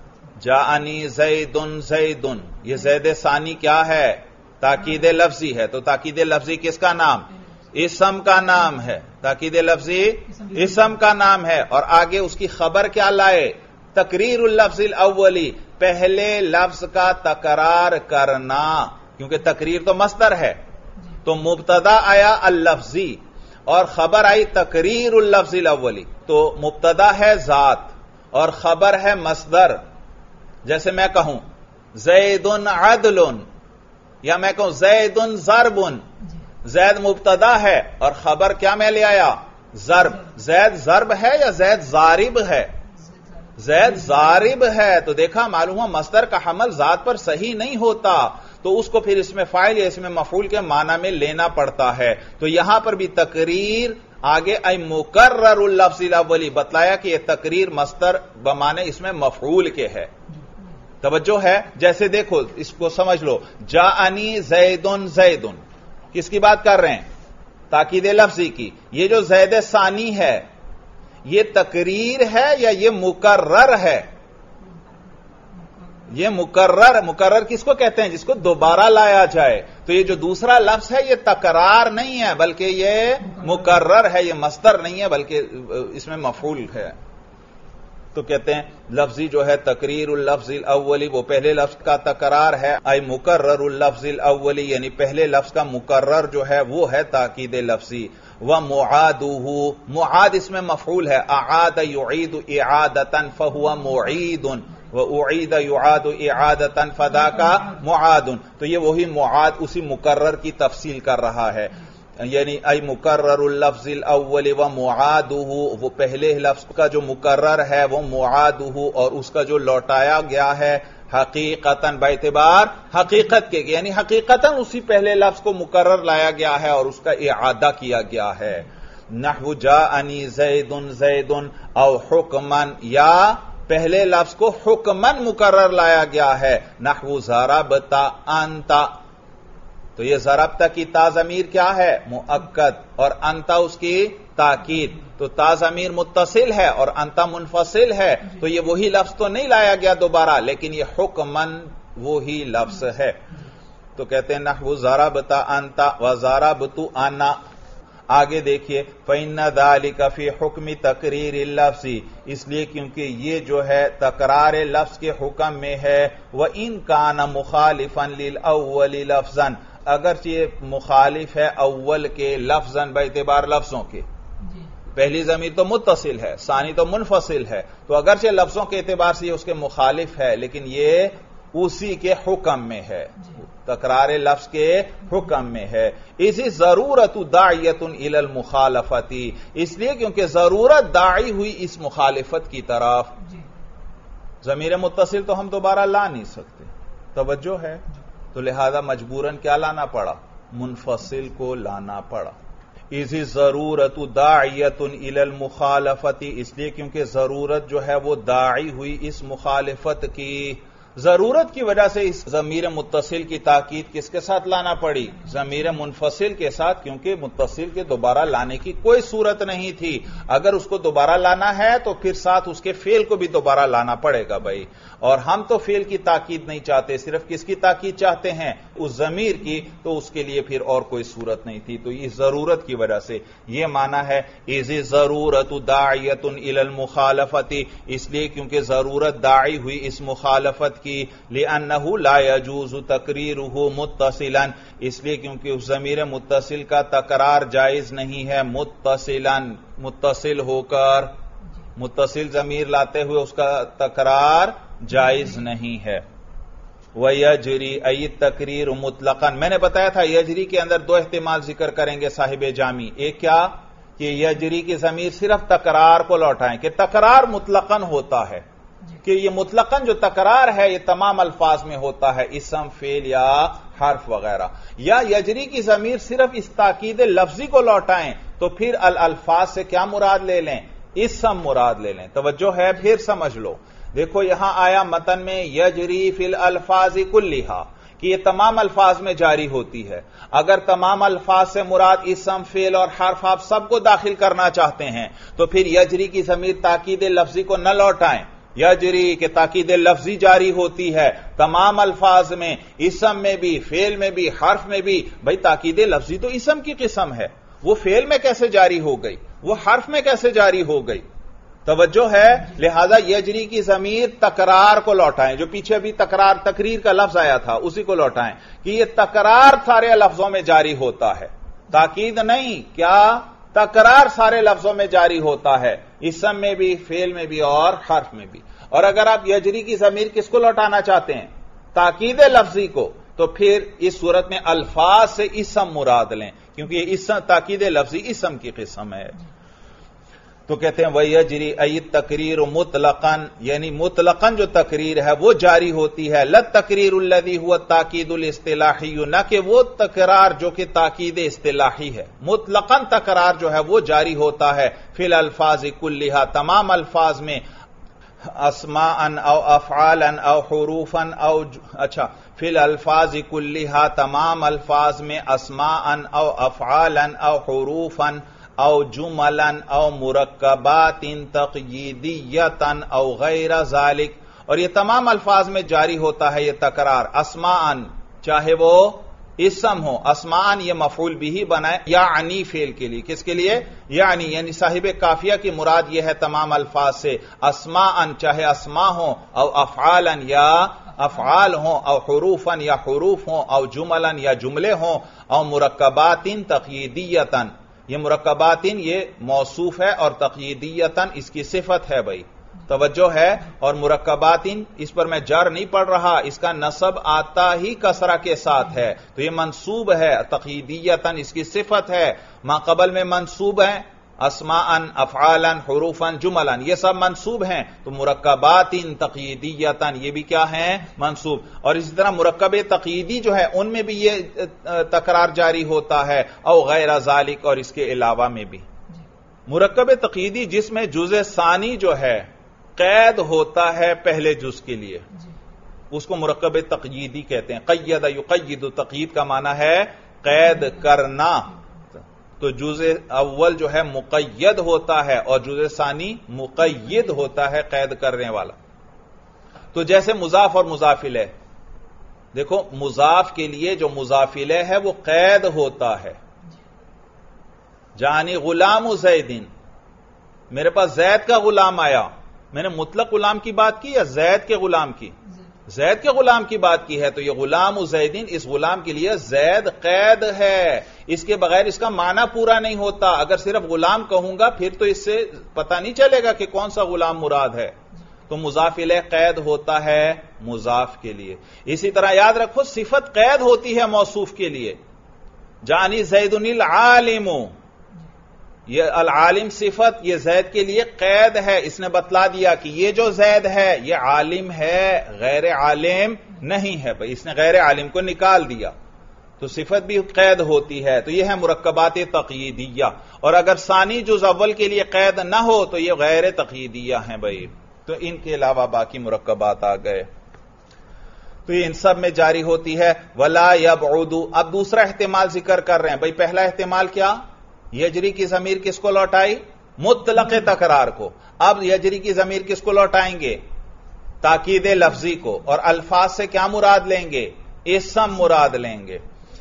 جاءنی زیدن زیدن، یہ زید ثانی کیا ہے؟ تاکید لفظی ہے، تو تاکید لفظی کس کا نام؟ اسم کا نام ہے۔ تاکید لفظی اسم کا نام ہے، اور آگے اس کی خبر کیا لائے؟ تقریر اللفظ الاولی، پہلے لفظ کا تکرار کرنا، کیونکہ تقریر تو مصدر ہے، تو مبتدا آیا اللفظی اور خبر آئی تقریر اللفظ الاولی، تو مبتدا ہے ذات اور خبر ہے مصدر۔ جیسے میں کہوں زید عدل، یا میں کہوں زید ضرب، زید مبتدا ہے اور خبر کیا میں لے آیا؟ ضرب۔ زید ضرب ہے یا زید ضارب ہے؟ زید ضارب ہے، تو دیکھا معلوم ہوا مصدر کا حمل ذات پر صحیح نہیں ہوتا، تو اس کو پھر اس میں فاعل یا اس میں مفعول کے معنی میں لینا پڑتا ہے۔ تو یہاں پر بھی تقریر آگے ای مکرر اللفظ الاولی بتلایا کہ یہ تقریر مصدر بمعنی اس میں مفعول کے ہے۔ توجہ ہے؟ جیسے دیکھو اس کو سمجھ لو، جاءنی زیدن زیدن، کس کی بات کر رہے ہیں؟ تاکید لفظی کی۔ یہ جو زید ثانی ہے یہ تقریر ہے یا یہ مکرر ہے؟ یہ مکرر، مکرر کس کو کہتے ہیں؟ جس کو دوبارہ لایا جائے۔ تو یہ جو دوسرا لفظ ہے یہ تکرار نہیں ہے بلکہ یہ مکرر ہے، یہ مصدر نہیں ہے بلکہ اس میں مفعول ہے۔ تو کہتے ہیں لفظی جو ہے تقریر اللفظ الاولی، وہ پہلے لفظ کا تکرار ہے، ای مکرر اللفظ الاولی، یعنی پہلے لفظ کا مکرر جو ہے وہ ہے تاکید لفظی۔ وَمُعَادُهُ، معاد اس میں مفعول ہے، اعاد یعید اعادتا فہو معید، وَأُعِيدَ يُعَادُ إِعَادَةً فَذَاكَ مُعَادٌ، تو یہ وہی معاد اسی مکرر کی تفصیل کر رہا ہے، یعنی ای مکرر اللفظ الاول ومعادہ، وہ پہلے لفظ کا جو مکرر ہے وہ معادہ، اور اس کا جو لوٹایا گیا ہے حقیقتاً باعتبار حقیقت کے، یعنی حقیقتاً اسی پہلے لفظ کو مکرر لایا گیا ہے اور اس کا اعادہ کیا گیا ہے۔ نحو جاءنی زید زید او حکمن، یا پہلے لفظ کو حکمن مکرر لایا گیا ہے، نحو ضربت انت، تو یہ ضربت کی تا ضمیر کیا ہے؟ مؤکد، اور انت اس کی تاکید، تو تا ضمیر متصل ہے اور انت منفصل ہے، تو یہ وہی لفظ تو نہیں لایا گیا دوبارہ، لیکن یہ حکمن وہی لفظ ہے۔ تو کہتے ہیں نحو ضربت انت وضربت انا۔ آگے دیکھیے فَإِنَّ ذَلِكَ فِي حُكْمِ تَقْرِيرِ اللَّفْظِ، اس لیے کیونکہ یہ جو ہے تکرار لفظ کے حکم میں ہے، وَإِن كَانَ مُخَالِفًا لِلْأَوَّلِ لَفْظًا، اگرچہ یہ مخالف ہے اول کے لفظاً باعتبار لفظوں کے، پہلی ضمیر تو متصل ہے، ثانی تو منفصل ہے، تو اگرچہ لفظوں کے اعتبار سے یہ اس کے مخالف ہے، لیکن یہ اسی کے حکم میں ہے، تکرار لفظ کے حکم میں ہے۔ اسی ضرورت داعیۃ الی المخالفۃ، اس لیے کیونکہ ضرورت داعی ہوئی اس مخالفت کی طرف، ضمیر متصل تو ہم دوبارہ لا نہیں سکتے، توجہ ہے، تو لہذا مجبوراً کیا لانا پڑا؟ منفصل کو لانا پڑا۔ اسی ضرورت داعیۃ الی المخالفۃ، اس لیے کیونکہ ضرورت جو ہے وہ داعی ہوئی اس مخالفت کی، ضرورت کی وجہ سے اس ضمیر متصل کی تاکید کس کے ساتھ لانا پڑی؟ ضمیر منفصل کے ساتھ، کیونکہ متصل کے دوبارہ لانے کی کوئی صورت نہیں تھی، اگر اس کو دوبارہ لانا ہے تو پھر ساتھ اس کے فعل کو بھی دوبارہ لانا پڑے گا بھائی، اور ہم تو فعل کی تاکید نہیں چاہتے، صرف کس کی تاکید چاہتے ہیں؟ اس ضمیر کی، تو اس کے لیے پھر اور کوئی صورت نہیں تھی، تو اس ضرورت کی وجہ سے یہ معنی ہے اذ ضرورت داعیۃ الی المخالفۃ، اس لیے کیونکہ ضرورت داعی ہوئی اس مخالفت کی، لأنه لا يجوز تقریرہ متصلا، اس لیے کیونکہ اس ضمیر متصل کا تکرار جائز نہیں ہے متصلا، متصل ہو کر، متصل ضمیر لاتے ہوئے اس کا تکرار جائز نہیں ہے۔ وَيَجْرِي أَيِ التَّقْرِيرُ مُطْلَقًا، میں نے بتایا تھا یجری کے اندر دو احتمال ذکر کریں گے صاحب جامی، ایک کیا کہ یجری کی ضمیر صرف تکرار کو لوٹائیں، کہ تکرار مطلقاً ہوتا ہے، کہ یہ مطلقاً جو تکرار ہے یہ تمام الفاظ میں ہوتا ہے، اسم، فعل یا حرف وغیرہ، یا یجری کی ضمیر صرف اس تاکید لفظی کو لوٹائیں تو پھر الالفاظ سے کیا مراد لے لیں؟ اسم مراد لے لیں۔ توجہ ہے، پھر سمجھ لو، دیکھو یہاں آیا متن میں یجری فی الالفاظ کلھا، کہ یہ تمام الفاظ میں جاری ہوتی ہے، اگر تمام الفاظ سے مراد اسم، فعل اور حرف آپ سب کو داخل کرنا چاہتے ہیں تو پھر یجری کی ضمیر تاکید لفظی کو نہ لوٹائیں، یجری کہ تاکید لفظی جاری ہوتی ہے تمام الفاظ میں، اسم میں بھی، فعل میں بھی، حرف میں بھی، بھئی تاکید لفظی تو اسم کی قسم ہے، وہ فعل میں کیسے جاری ہو گئی، وہ حرف میں کیسے جاری ہو گئی؟ توجہ ہے، لہذا یجری کی ضمیر تکرار کو لوٹائیں، جو پیچھے بھی تکرار تقریر کا لفظ آیا تھا اسی کو لوٹائیں، کہ یہ تکرار سارے لفظوں میں جاری ہوتا ہے، تاکید نہیں، کیا تکرار سارے لفظوں میں جاری ہوتا ہے، اسم میں بھی، فعل میں بھی اور حرف میں بھی۔ اور اگر آپ یجری کی ضمیر کس کو لوٹانا چاہتے ہیں؟ تاکید لفظی کو، تو پھر اس صورت میں الفاظ سے اسم مراد لیں، کیونکہ یہ اسم تاکید لفظی اسم کی قسم ہے۔ تو کہتے ہیں وَيَجْرِي أَيِ التَّقْرِيرُ مُطْلَقًا، یعنی مطلقاً جو تقریر ہے وہ جاری ہوتی ہے، لَا التَّقْرِيرُ الَّذِي هُوَ التَّاكِيدُ الْاِصْطِلَاحِيُّ، نہ کہ وہ تکرار جو کہ تاکید اصطلاحی ہے، مطلقاً تکرار جو ہے وہ جاری ہوتا ہے فی الالفاظ کلھا، تمام الفاظ میں، اسماءً او افعالاً او حروفاً او اچھا فی الالفاظ کلھا، تمام الفاظ میں، اسماءً او افعالاً او حروفاً او جملا او مرکبات تقییدیتا او غیر ذالک، اور یہ تمام الفاظ میں جاری ہوتا ہے یہ تکرار، اسماءً چاہے وہ اسم ہو، اسماءً یہ مفعول بھی بنائے، یعنی فعل کے لیے، کس کے لیے؟ یعنی یعنی صاحب کافیہ کی مراد یہ ہے تمام الفاظ سے، اسماءً چاہے اسماء ہوں، او افعالاً یا افعال ہوں، او حروفاً یا حروف ہوں، او جملاً یا جملے ہوں، او مرکبات تقییدیتا، یہ مرکباتن یہ موصوف ہے اور تقییدیتاً اس کی صفت ہے بھائی، توجہ ہے. اور مرکبات اس پر میں جر نہیں پڑھ رہا, اس کا نصب آتا ہی کسرہ کے ساتھ ہے, تو یہ منصوب ہے تقییدیتاً, اس کی صفت ہے. ما قبل میں منصوب ہیں, اسماءً, افعالاً, حروفاً, جملاً, یہ سب منصوب ہیں. تو مرکبات تقییدیتاً یہ بھی کیا ہیں؟ منصوب. اور اسی طرح مرکب تقییدی جو ہے ان میں بھی یہ تکرار جاری ہوتا ہے, او غیر ذالک, اور اس کے علاوہ میں بھی. مرکب تقییدی جس میں جز ثانی جو ہے قید ہوتا ہے پہلے جز کے لیے, اس کو مرکب تقییدی کہتے ہیں. قید یقید, تقیید کا معنی ہے قید کرنا. تو جز اول جو ہے مقید ہوتا ہے اور جز ثانی مقید ہوتا ہے, قید کرنے والا. تو جیسے مضاف اور مضاف الیہ, دیکھو مضاف کے لیے جو مضاف الیہ ہے وہ قید ہوتا ہے. جانی غلام زیدین, میرے پاس زید کا غلام آیا, میں نے مطلق غلام کی بات کی یا زید کے غلام کی؟ زید کے غلام کی بات کی ہے. تو یہ غلام زیدین, اس غلام کے لیے زید قید ہے, اس کے بغیر اس کا معنی پورا نہیں ہوتا. اگر صرف غلام کہوں گا پھر تو اس سے پتہ نہیں چلے گا کہ کون سا غلام مراد ہے. تو مضاف الیہ قید ہوتا ہے مضاف کے لیے. اسی طرح یاد رکھو صفت قید ہوتی ہے موصوف کے لیے. جانی زید العالم, یہ العالم صفت یہ زید کے لیے قید ہے. اس نے بتلا دیا کہ یہ جو زید ہے یہ عالم ہے, غیر عالم نہیں ہے. بھئی اس نے غیر عالم کو نکال دیا, تو صفت بھی قید ہوتی ہے. تو یہ ہے مرکبات تقییدیہ. اور اگر ثانی جز اول کے لیے قید نہ ہو تو یہ غیر تقییدیہ ہیں. بھئی تو ان کے علاوہ باقی مرکبات آ گئے, تو یہ ان سب میں جاری ہوتی ہے. ولا یبعد, اب دوسرا احتمال ذکر کر رہے ہیں. بھئی پہلا احتمال کیا؟ یجری کی ضمیر کس کو لوٹائی؟ مطلق تکرار کو. اب یجری کی ضمیر کس کو لوٹائیں گے؟ تاکید لفظی کو. اور الفاظ سے کیا مراد لیں گے؟ اسم مراد لیں گے.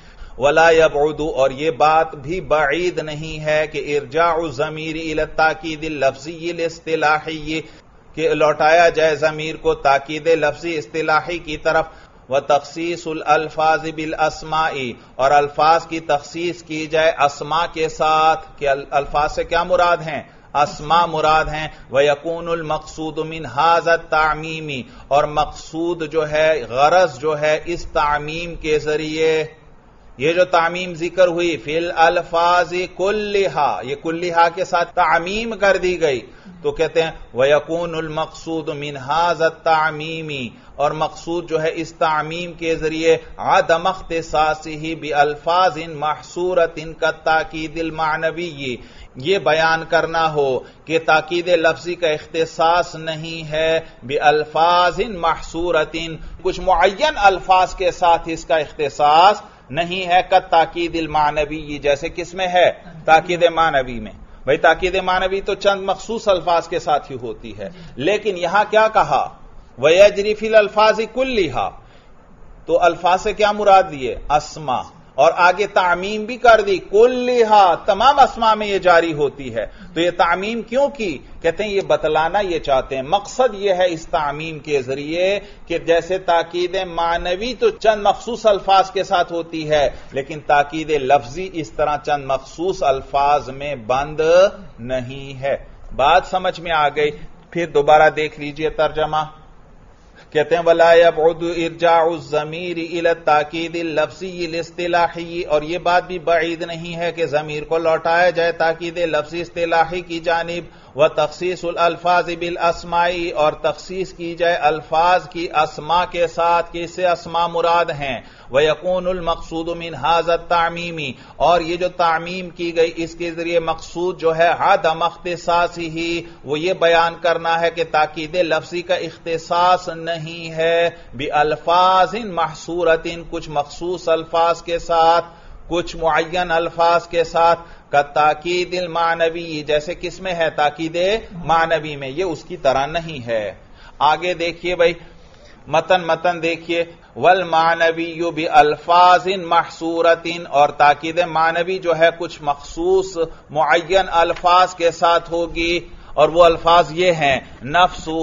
ولا یبعد, اور یہ بات بھی بعید نہیں ہے کہ ارجاع الضمیر الی التاکید اللفظی الاصطلاحی, کہ لوٹایا جائے ضمیر کو تاکید لفظی اصطلاحی کی طرف. وتخصیص الالفاظ بالاسماء, اور الفاظ کی تخصیص کی جائے اسماء کے ساتھ, کہ الفاظ سے کیا مراد ہیں؟ اسماء مراد ہیں. ویکون المقصود من ھذا التعمیم, اور مقصود جو ہے غرض جو ہے اس تعمیم کے ذریعے, یہ جو تعمیم ذکر ہوئی فی الالفاظ کلھا, یہ کلھا کے ساتھ تعمیم کر دی گئی, تو کہتے ہیں ویکون المقصود من ھذا التعمیم, اور مقصود جو ہے اس تعمیم کے ذریعے عدم اختصاصہ بالفاظ محصورۃ کالتاکید المعنوی, یہ بیان کرنا ہو کہ تاکید لفظی کا اختصاص نہیں ہے بالفاظ محصورۃ, کچھ معین الفاظ کے ساتھ اس کا اختصاص نہیں ہے. کالتاکید المعنوی, جیسے کس میں ہے؟ تاکید معنوی میں. بھئی تاکید معنوی تو چند مخصوص الفاظ کے ساتھ ہی ہوتی ہے, لیکن یہاں کیا کہا؟ وَيَجْرِي فِي الْأَلْفَاظِ كُلِّهَا, تو الفاظ سے کیا مراد لیے؟ اسماء, اور آگے تعمیم بھی کر دی کلھا, تمام اسماء میں یہ جاری ہوتی ہے. تو یہ تعمیم کیوں کی؟ کہتے ہیں یہ بتلانا یہ چاہتے ہیں, مقصد یہ ہے اس تعمیم کے ذریعے کہ جیسے تاکید معنوی تو چند مخصوص الفاظ کے ساتھ ہوتی ہے, لیکن تاکید لفظی اس طرح چند مخصوص الفاظ میں بند نہیں ہے. بات سمجھ میں آ گئی؟ پھر دوبارہ دیکھ لیجئے ترجمہ. کہتے ہیں ولا یبعد ارجاع الضمیر الی التاکید اللفظی الاصطلاحی, اور یہ بات بھی بعید نہیں ہے کہ ضمیر کو لوٹایا جائے تاکید لفظی اصطلاحی کی جانب. وتخصیص الالفاظ بالاسماء, اور تخصیص کی جائے الفاظ کی اسماء کے ساتھ کہ اس سے اسماء مراد ہیں. ویکون المقصود من ھذا التعمیم, اور یہ جو تعمیم کی گئی اس کے ذریعے مقصود جو ہے عدم اختصاصہ, وہ یہ بیان کرنا ہے کہ تاکید لفظی کا اختصاص نہیں ہے بالفاظ محصورۃ, کچھ مخصوص الفاظ کے ساتھ, کچھ معین الفاظ کے ساتھ. کا تاکید المعنوی, جیسے کس میں ہے؟ تاکید معنوی میں, یہ اس کی طرح نہیں ہے. آگے دیکھیے بھائی متن متن دیکھیے. والمعنوی بالفاظ محصورۃ, اور تاکید معنوی جو ہے کچھ مخصوص معین الفاظ کے ساتھ ہوگی, اور وہ الفاظ یہ ہیں نفسہ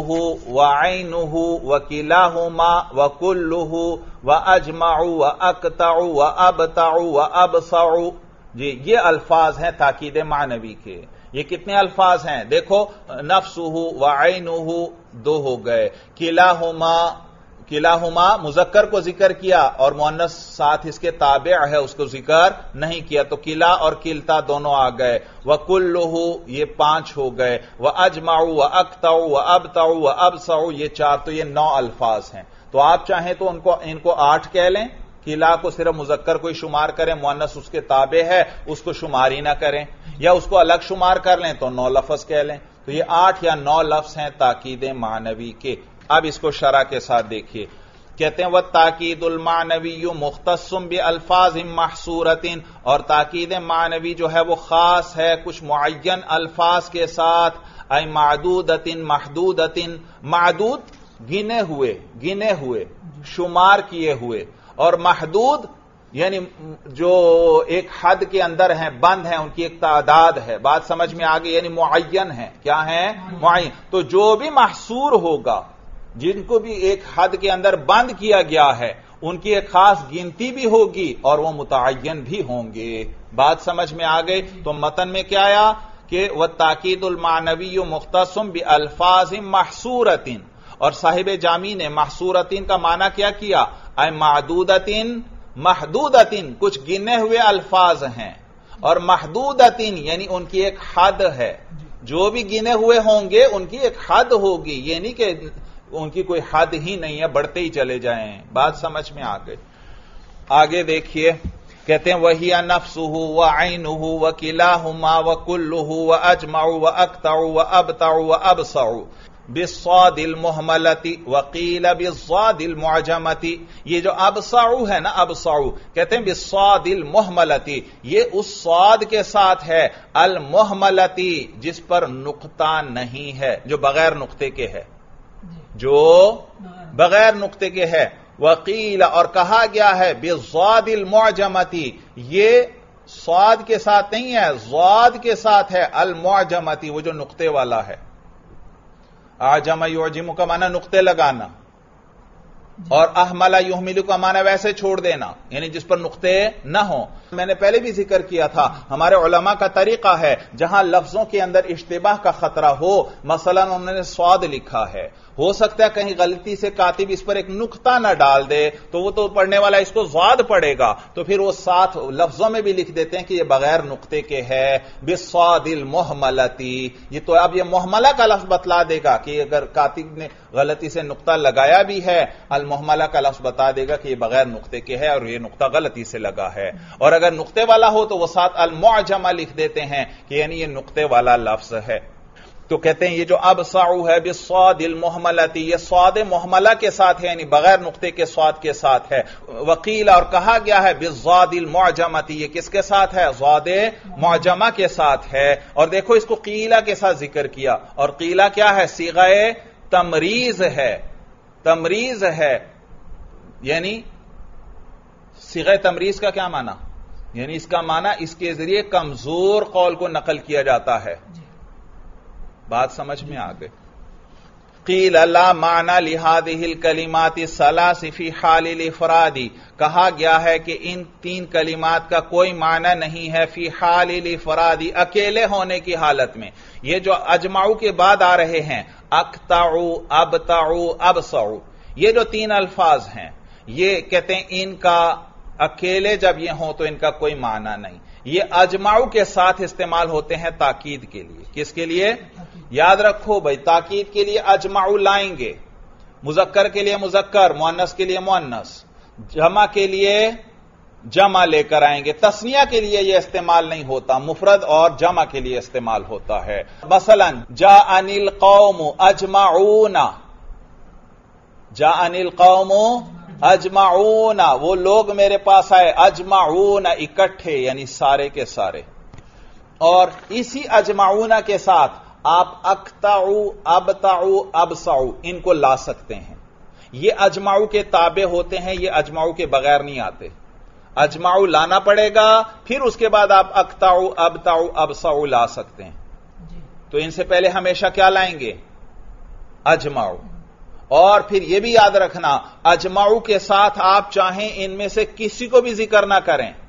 وعینہ وکلاہما وکلہ واجمع واقطع وابتع وابصع. جی یہ الفاظ ہیں تاکید معنوی کے. یہ کتنے الفاظ ہیں؟ دیکھو نفسہ وعینہ دو ہو گئے، کلاہما کلاہما مذکر کو ذکر کیا اور مؤنث ساتھ اس کے تابع ہے اس کو ذکر نہیں کیا، تو کلا اور کلتا دونوں آ گئے، وکلہ یہ پانچ ہو گئے، واجمع واقطع وابطع وابصع یہ چار، تو یہ نو الفاظ ہیں۔ تو آپ چاہیں تو ان کو ان کو آٹھ کہہ لیں، کلا کو صرف مذکر کو ہی شمار کریں، مؤنث اس کے تابع ہے اس کو شمار ہی نہ کریں، یا اس کو الگ شمار کر لیں تو نو لفظ کہہ لیں۔ تو یہ آٹھ یا نو لفظ ہیں تاکید معنوی کے۔ اب اس کو شرح کے ساتھ دیکھیے، کہتے ہیں وَالتَّاکید الْمَعْنَوِیُّ مُخْتَصٌ بِأَلْفَاظٍ مَحْصُورَةٍ، اور تاکید معنوی جو ہے وہ خاص ہے کچھ معین الفاظ کے ساتھ، اَیْ مَعْدُودَةٍ مَحْدُودَةٍ، معدود گنے ہوئے گنے ہوئے شمار کیے ہوئے، اور محدود یعنی جو ایک حد کے اندر ہیں، بند ہیں، ان کی ایک تعداد ہے۔ بات سمجھ میں آگئی؟ یعنی معین ہے، کیا ہے؟ معین۔ تو جو بھی محصور ہوگا، جن کو بھی ایک حد کے اندر بند کیا گیا ہے، ان کی ایک خاص گنتی بھی ہوگی اور وہ متعین بھی ہوں گے۔ بات سمجھ میں آ گئی؟ تو متن میں کیا آیا کہ وَالتَّاکید الْمَعْنَوِیُّ مُخْتَصٌ بِأَلْفَاظٍ مَحْصُورَةٍ، اور صاحب جامی نے محصورتین کا معنی کیا کیا؟ اے معدودتین محدودتین، کچچھ گنے ہوئے الفاظ ہیں، اور محدودتین یعنی ان کی ایک حد ہے، جو بھی گنے ہوئے ہوں گے ان کی ایک حد ہوگی، یہ نہیں کہ ان کی کوئی حد ہی نہیں ہے، بڑھتے ہی چلے جائیں۔ بات سمجھ میں آ گئی؟ آگے دیکھیے، کہتے ہیں وہی نفسہ وعینہ وکلاہما وکلہ واجمع واقطع وابطع وابصع بالصاد المحملۃ وقیل بالضاد المعجمۃ، یہ جو ابصع ہے نا، ابصع کہتے ہیں بالصاد المحملۃ، یہ اس صاد کے ساتھ ہے، المحملۃ جس پر نقطہ نہیں ہے، جو بغیر نقطے کے ہے، جو بغیر نقطے کے ہے، وقیل اور کہا گیا ہے بالضاد المعجمۃ، یہ صاد کے ساتھ نہیں ہے، ضاد کے ساتھ ہے، المعجمۃ وہ جو نقطے والا ہے۔ اعجم یعجم کا معنی نقطے لگانا، اور احمل یحمل کا معنی ویسے چھوڑ دینا، یعنی جس پر نقطے نہ ہوں۔ میں نے پہلے بھی ذکر کیا تھا، ہمارے علماء کا طریقہ ہے جہاں لفظوں کے اندر اشتباہ کا خطرہ ہو، مثلا انہوں نے صاد لکھا ہے، ہو سکتا ہے کہیں غلطی سے کاتب اس پر ایک نقطہ نہ ڈال دے تو وہ تو پڑھنے والا اس کو ضاد پڑھے گا، تو پھر وہ ساتھ لفظوں میں بھی لکھ دیتے ہیں کہ یہ بغیر نقطے کے ہے، بالصاد المحملۃ، یہ تو اب یہ محملہ کا لفظ بتلا دے گا کہ اگر کاتب نے غلطی سے نقطہ لگایا بھی ہے، المحملہ کا لفظ بتا دے گا کہ یہ بغیر نقطے کے ہے اور یہ نقطہ غلطی سے لگا ہے، اور اگر نقطے والا ہو تو وہ ساتھ المعجمہ لکھ دیتے ہیں کہ یعنی یہ نقطے والا لفظ ہے۔ تو کہتے ہیں یہ جو ابصع ہے بالصاد المحملۃ، یہ صاد محملہ کے ساتھ ہے، یعنی بغیر نقطے کے صاد کے ساتھ ہے۔ وقیل اور کہا گیا ہے بالضاد المعجمۃ، یہ کس کے ساتھ ہے؟ ضاد معجمہ کے ساتھ ہے۔ اور دیکھو اس کو قیلہ کے ساتھ ذکر کیا، اور قیلہ کیا ہے؟ صیغہ تمریز ہے، تمریز ہے، یعنی صیغہ تمریز کا کیا معنی؟ یعنی اس کا معنی اس کے ذریعے کمزور قول کو نقل کیا جاتا ہے۔ بات سمجھ میں آ گئی؟ قیل لا معنی لہذه الکلمات الثلاث فی حال الافراد، کہا گیا ہے کہ ان تین کلمات کا کوئی معنی نہیں ہے فی حال الافراد، اکیلے ہونے کی حالت میں۔ یہ جو اجمعو کے بعد آ رہے ہیں، اقطعو ابطعو ابصعو، یہ جو تین الفاظ ہیں، یہ کہتے ہیں ان کا اکیلے جب یہ ہوں تو ان کا کوئی معنی نہیں، یہ اجمعو کے ساتھ استعمال ہوتے ہیں تاکید کے لیے۔ کس کے لیے؟ یاد رکھو بھائی، تاکید کے لیے اجمعو لائیں گے، مذکر کے لیے مذکر، مؤنث کے لیے مؤنث، جمع کے لیے جمع لے کر آئیں گے۔ تثنیہ کے لیے یہ استعمال نہیں ہوتا، مفرد اور جمع کے لیے استعمال ہوتا ہے۔ مثلا جاءنی القوم اجمعون، جاءنی القوم اجمعون، وہ لوگ میرے پاس آئے، اجمعون اکٹھے یعنی سارے کے سارے۔ اور اسی اجمعون کے ساتھ آپ اقطعو ابطعو ابصعو ان کو لا سکتے ہیں، یہ اجمعو کے تابع ہوتے ہیں، یہ اجمعو کے بغیر نہیں آتے۔ اجمعو لانا پڑے گا، پھر اس کے بعد آپ اقطعو ابطعو ابصعو لا سکتے ہیں۔ تو ان سے پہلے ہمیشہ کیا لائیں گے؟ اجمعو۔ اور پھر یہ بھی یاد رکھنا، اجمعو کے ساتھ آپ چاہیں ان میں سے کسی کو بھی ذکر نہ کریں،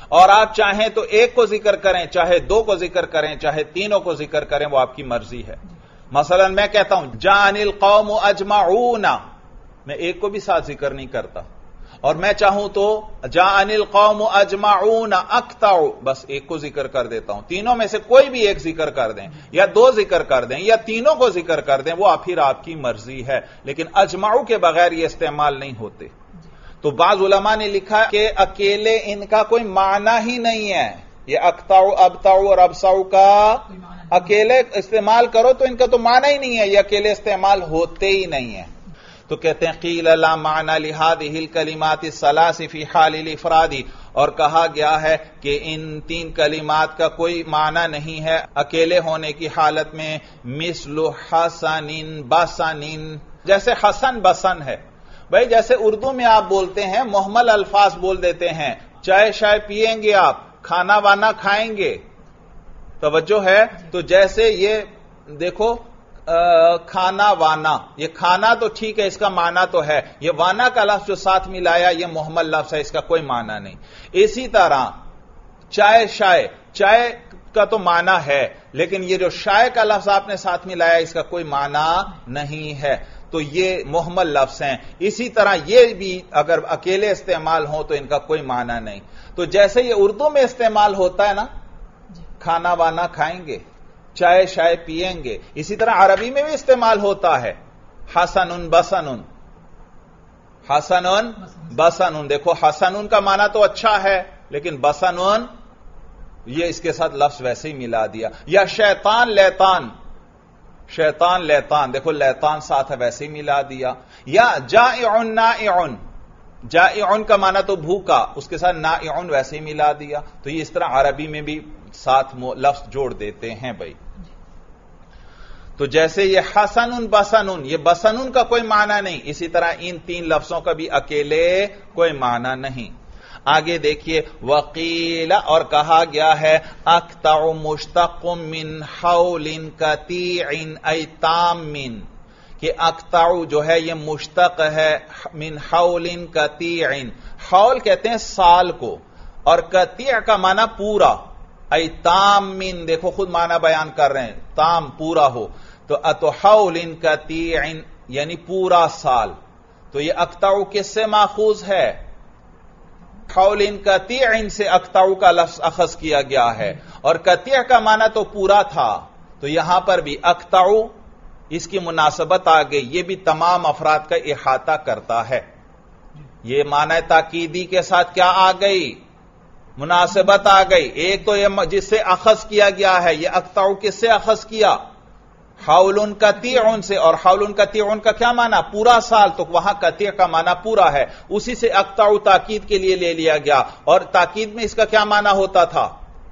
اور آپ چاہیں تو ایک کو ذکر کریں، چاہے دو کو ذکر کریں، چاہے تینوں کو ذکر کریں، وہ آپ کی مرضی ہے۔ مثلا میں کہتا ہوں جان القوم اجمعون، میں ایک کو بھی ساتھ ذکر نہیں کرتا، اور میں چاہوں تو جان القوم اجمعون اقطع، بس ایک کو ذکر کر دیتا ہوں۔ تینوں میں سے کوئی بھی ایک ذکر کر دیں، یا دو ذکر کر دیں، یا تینوں کو ذکر کر دیں، وہ پھر آپ کی مرضی ہے، لیکن اجمعو کے بغیر یہ استعمال نہیں ہوتے۔ تو بعض علماء نے لکھا کہ اکیلے ان کا کوئی معنی ہی نہیں ہے، یہ اقطع، ابطع اور ابصع کا اکیلے استعمال کرو تو ان کا تو معنی ہی نہیں ہے، یہ اکیلے استعمال ہوتے ہی نہیں ہیں۔ تو کہتے ہیں قیل لا معنی لہذه الکلمات الثلاث فی حال الافراد، اور کہا گیا ہے کہ ان تین کلمات کا کوئی معنی نہیں ہے اکیلے ہونے کی حالت میں، مثل حسن بسن، جیسے حسن بسن ہے۔ بھائی جیسے اردو میں آپ بولتے ہیں محمل الفاظ بول دیتے ہیں، چائے شائے پیئیں گے آپ، کھانا وانا کھائیں گے، توجہ ہے؟ تو جیسے یہ دیکھو کھانا وانا، یہ کھانا تو ٹھیک ہے، اس کا معنی تو ہے، یہ وانا کا لفظ جو ساتھ ملایا یہ محمل لفظ ہے، اس کا کوئی معنی نہیں۔ اسی طرح چائے شائے، چائے کا تو معنی ہے، لیکن یہ جو شائے کا لفظ آپ نے ساتھ ملایا اس کا کوئی معنی نہیں ہے، تو یہ محمل لفظ ہیں۔ اسی طرح یہ بھی اگر اکیلے استعمال ہوں تو ان کا کوئی معنی نہیں۔ تو جیسے یہ اردو میں استعمال ہوتا ہے نا، کھانا وانا کھائیں گے، چائے شائے پیئیں گے، اسی طرح عربی میں بھی استعمال ہوتا ہے، حسن بسن، حسن بسن۔ دیکھو حسن کا معنی تو اچھا ہے، لیکن بسن یہ اس کے ساتھ لفظ ویسے ہی ملا دیا۔ یا شیطان لیطان، شیطان لیطان، دیکھو لیطان ساتھ ہے ویسے ہی ملا دیا۔ یا جائع نائع، جائع کا معنی تو بھوکا، اس کے ساتھ نائع ویسے ہی ملا دیا۔ تو یہ اس طرح عربی میں بھی ساتھ لفظ جوڑ دیتے ہیں بھائی۔ تو جیسے یہ حسن بسن، یہ بسن کا کوئی معنی نہیں، اسی طرح ان تین لفظوں کا بھی اکیلے کوئی معنی نہیں۔ آگے دیکھیے وقیل، اور کہا گیا ہے اقطع مشتق من حول قطیع ای تام، کہ اقطع جو ہے یہ مشتق ہے من حول قطیع، حول کہتے ہیں سال کو، اور قطیع کا معنی پورا، ای تام، دیکھو خود معنی بیان کر رہے ہیں، تام پورا ہو، تو اتو حول قطیع یعنی پورا سال۔ تو یہ اقطع کس سے ماخوذ ہے؟ حول قطیع سے اقطع کا لفظ اخذ کیا گیا ہے، اور قطیع کا معنی تو پورا تھا، تو یہاں پر بھی اقطع اس کی مناسبت آ گئی، یہ بھی تمام افراد کا احاطہ کرتا ہے۔ یہ معنی تاکیدی کے ساتھ کیا آ گئی؟ مناسبت آ گئی۔ ایک تو یہ جس سے اخذ کیا گیا ہے، یہ اقطع کس سے اخذ کیا؟ حول قطیع سے، اور حول قطیع کا کیا معنی؟ پورا سال، تو وہاں قطیع کا معنی پورا ہے، اسی سے اقطع تاکید کے لیے لے لیا گیا۔ اور تاکید میں اس کا کیا معنی ہوتا تھا؟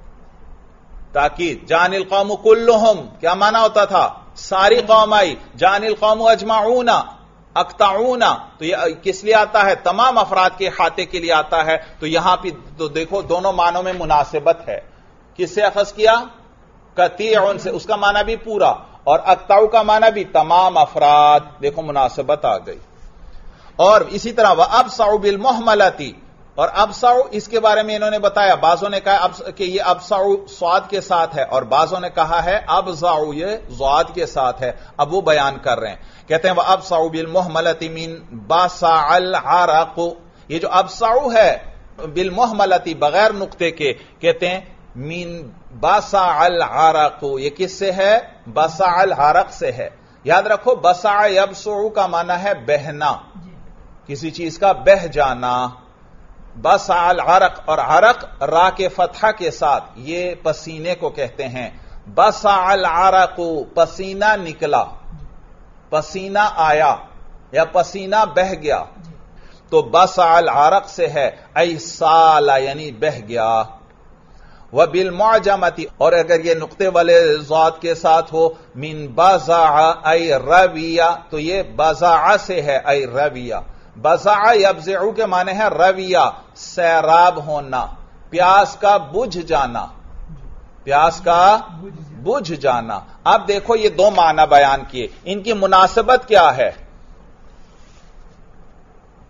تاکید جان القوم کلہم، کیا معنی ہوتا تھا؟ ساری قوم آئی، جان القوم اجمعون اقطعون، تو یہ کس لیے آتا ہے؟ تمام افراد کے احاطے کے لیے آتا ہے۔ تو یہاں پہ تو دیکھو دونوں معنوں میں مناسبت ہے۔ کس سے اخذ کیا؟ قطیع سے، اس کا معنی بھی پورا، اور اقطع کا معنی بھی تمام افراد، دیکھو مناسبت آ گئی۔ اور اسی طرح وَأَبْصَعُ بِالْمُحْمَلَةِ، اور ابصع اس کے بارے میں انہوں نے بتایا، بعضوں نے کہا کہ یہ ابصع صاد کے ساتھ ہے، اور بعضوں نے کہا ہے ابصع یہ ضاد کے ساتھ ہے۔ اب وہ بیان کر رہے ہیں، کہتے ہیں وَأَبْصَعُ بِالْمُحْمَلَةِ مِنْ بَصَعَ الْعَرَقُ، یہ جو ابصع ہے بالمحملتی بغیر نقطے کے، کہتے ہیں من بَصَعَ الْعَرَقُ، یہ کس سے ہے؟ بَصَعَ الْعَرَق سے ہے۔ یاد رکھو بَصَعَ يَبْصُعُ کا معنی ہے بہنا، کسی چیز کا بہ جانا۔ بَصَعَ الْعَرَق، اور عرق را کے فتحہ کے ساتھ، یہ پسینے کو کہتے ہیں۔ بَصَعَ الْعَرَقُ، پسینہ نکلا، پسینہ آیا یا پسینہ بہ گیا، تو بَصَعَ الْعَرَق سے ہے، ای سال یعنی بہ گیا۔ وَبِالْمُعْجَمَةِ، اور اگر یہ نقطے والے ضاد کے ساتھ ہو، من بَزَعَ ای رویہ، تو یہ بَزَعَ سے ہے، ای رویہ۔ بَزَعَ یبزعُ کے معنی ہے رویہ، سیراب ہونا، پیاس کا بجھ جانا، پیاس کا بجھ جانا۔ اب دیکھو یہ دو معنی بیان کیے، ان کی مناسبت کیا ہے؟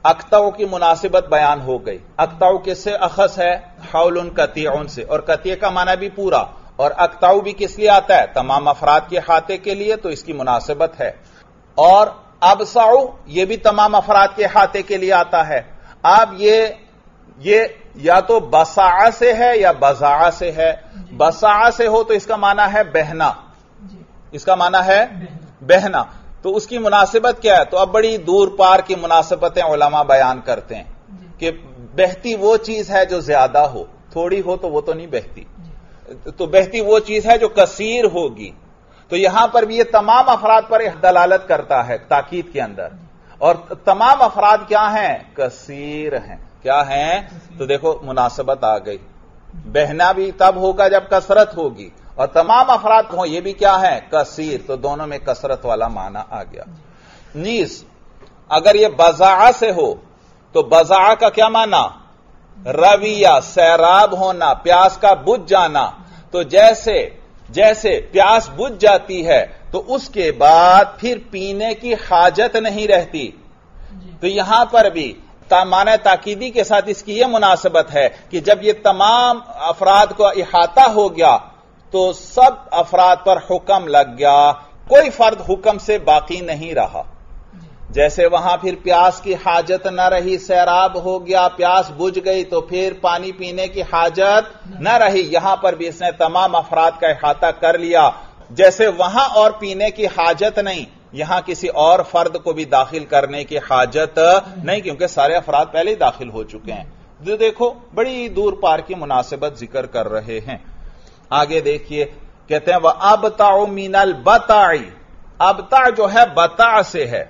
اقطع کی مناسبت بیان ہو گئی. اقطع کس سے اخذ ہے؟ حول قطیع سے، اور قطیع کا معنی بھی پورا، اور اقطع بھی کس لیے آتا ہے؟ تمام افراد کے احاطے کے لیے، تو اس کی مناسبت ہے. اور ابسع یہ بھی تمام افراد کے احاطے کے لیے آتا ہے. اب یہ یہ یا تو بسع سے ہے یا بزع سے ہے. بسع سے ہو تو اس کا معنی ہے بہنا، اس کا معنی ہے بہنا، تو اس کی مناسبت کیا ہے؟ تو اب بڑی دور پار کی مناسبتیں علماء بیان کرتے ہیں کہ بہتی وہ چیز ہے جو زیادہ ہو، تھوڑی ہو تو وہ تو نہیں بہتی، تو بہتی وہ چیز ہے جو کثیر ہوگی. تو یہاں پر بھی یہ تمام افراد پر دلالت کرتا ہے تاکید کے اندر، اور تمام افراد کیا ہیں؟ کثیر ہیں. کیا ہیں؟ تو دیکھو مناسبت آ گئی. بہنا بھی تب ہوگا جب کثرت ہوگی، اور تمام افراد ہوں یہ بھی کیا ہے؟ کثیر. تو دونوں میں کثرت والا معنی آ گیا. نیز اگر یہ بزع سے ہو تو بزع کا کیا معنی؟ رویہ، سیراب ہونا، پیاس کا بجھ جانا. تو جیسے جیسے پیاس بجھ جاتی ہے تو اس کے بعد پھر پینے کی حاجت نہیں رہتی. تو یہاں پر بھی معنی تاکیدی کے ساتھ اس کی یہ مناسبت ہے کہ جب یہ تمام افراد کو احاطہ ہو گیا تو سب افراد پر حکم لگ گیا، کوئی فرد حکم سے باقی نہیں رہا. جیسے وہاں پھر پیاس کی حاجت نہ رہی، سیراب ہو گیا، پیاس بجھ گئی تو پھر پانی پینے کی حاجت نہ رہی. یہاں پر بھی اس نے تمام افراد کا احاطہ کر لیا. جیسے وہاں اور پینے کی حاجت نہیں، یہاں کسی اور فرد کو بھی داخل کرنے کی حاجت نہیں، کیونکہ سارے افراد پہلے ہی داخل ہو چکے ہیں. جو دیکھو بڑی دور پار کی مناسبت ذکر کر رہے ہیں. آگے دیکھیے، کہتے ہیں وَأَبْتَعُ مِنَ الْبَتَعِ. ابتع جو ہے بتع سے ہے،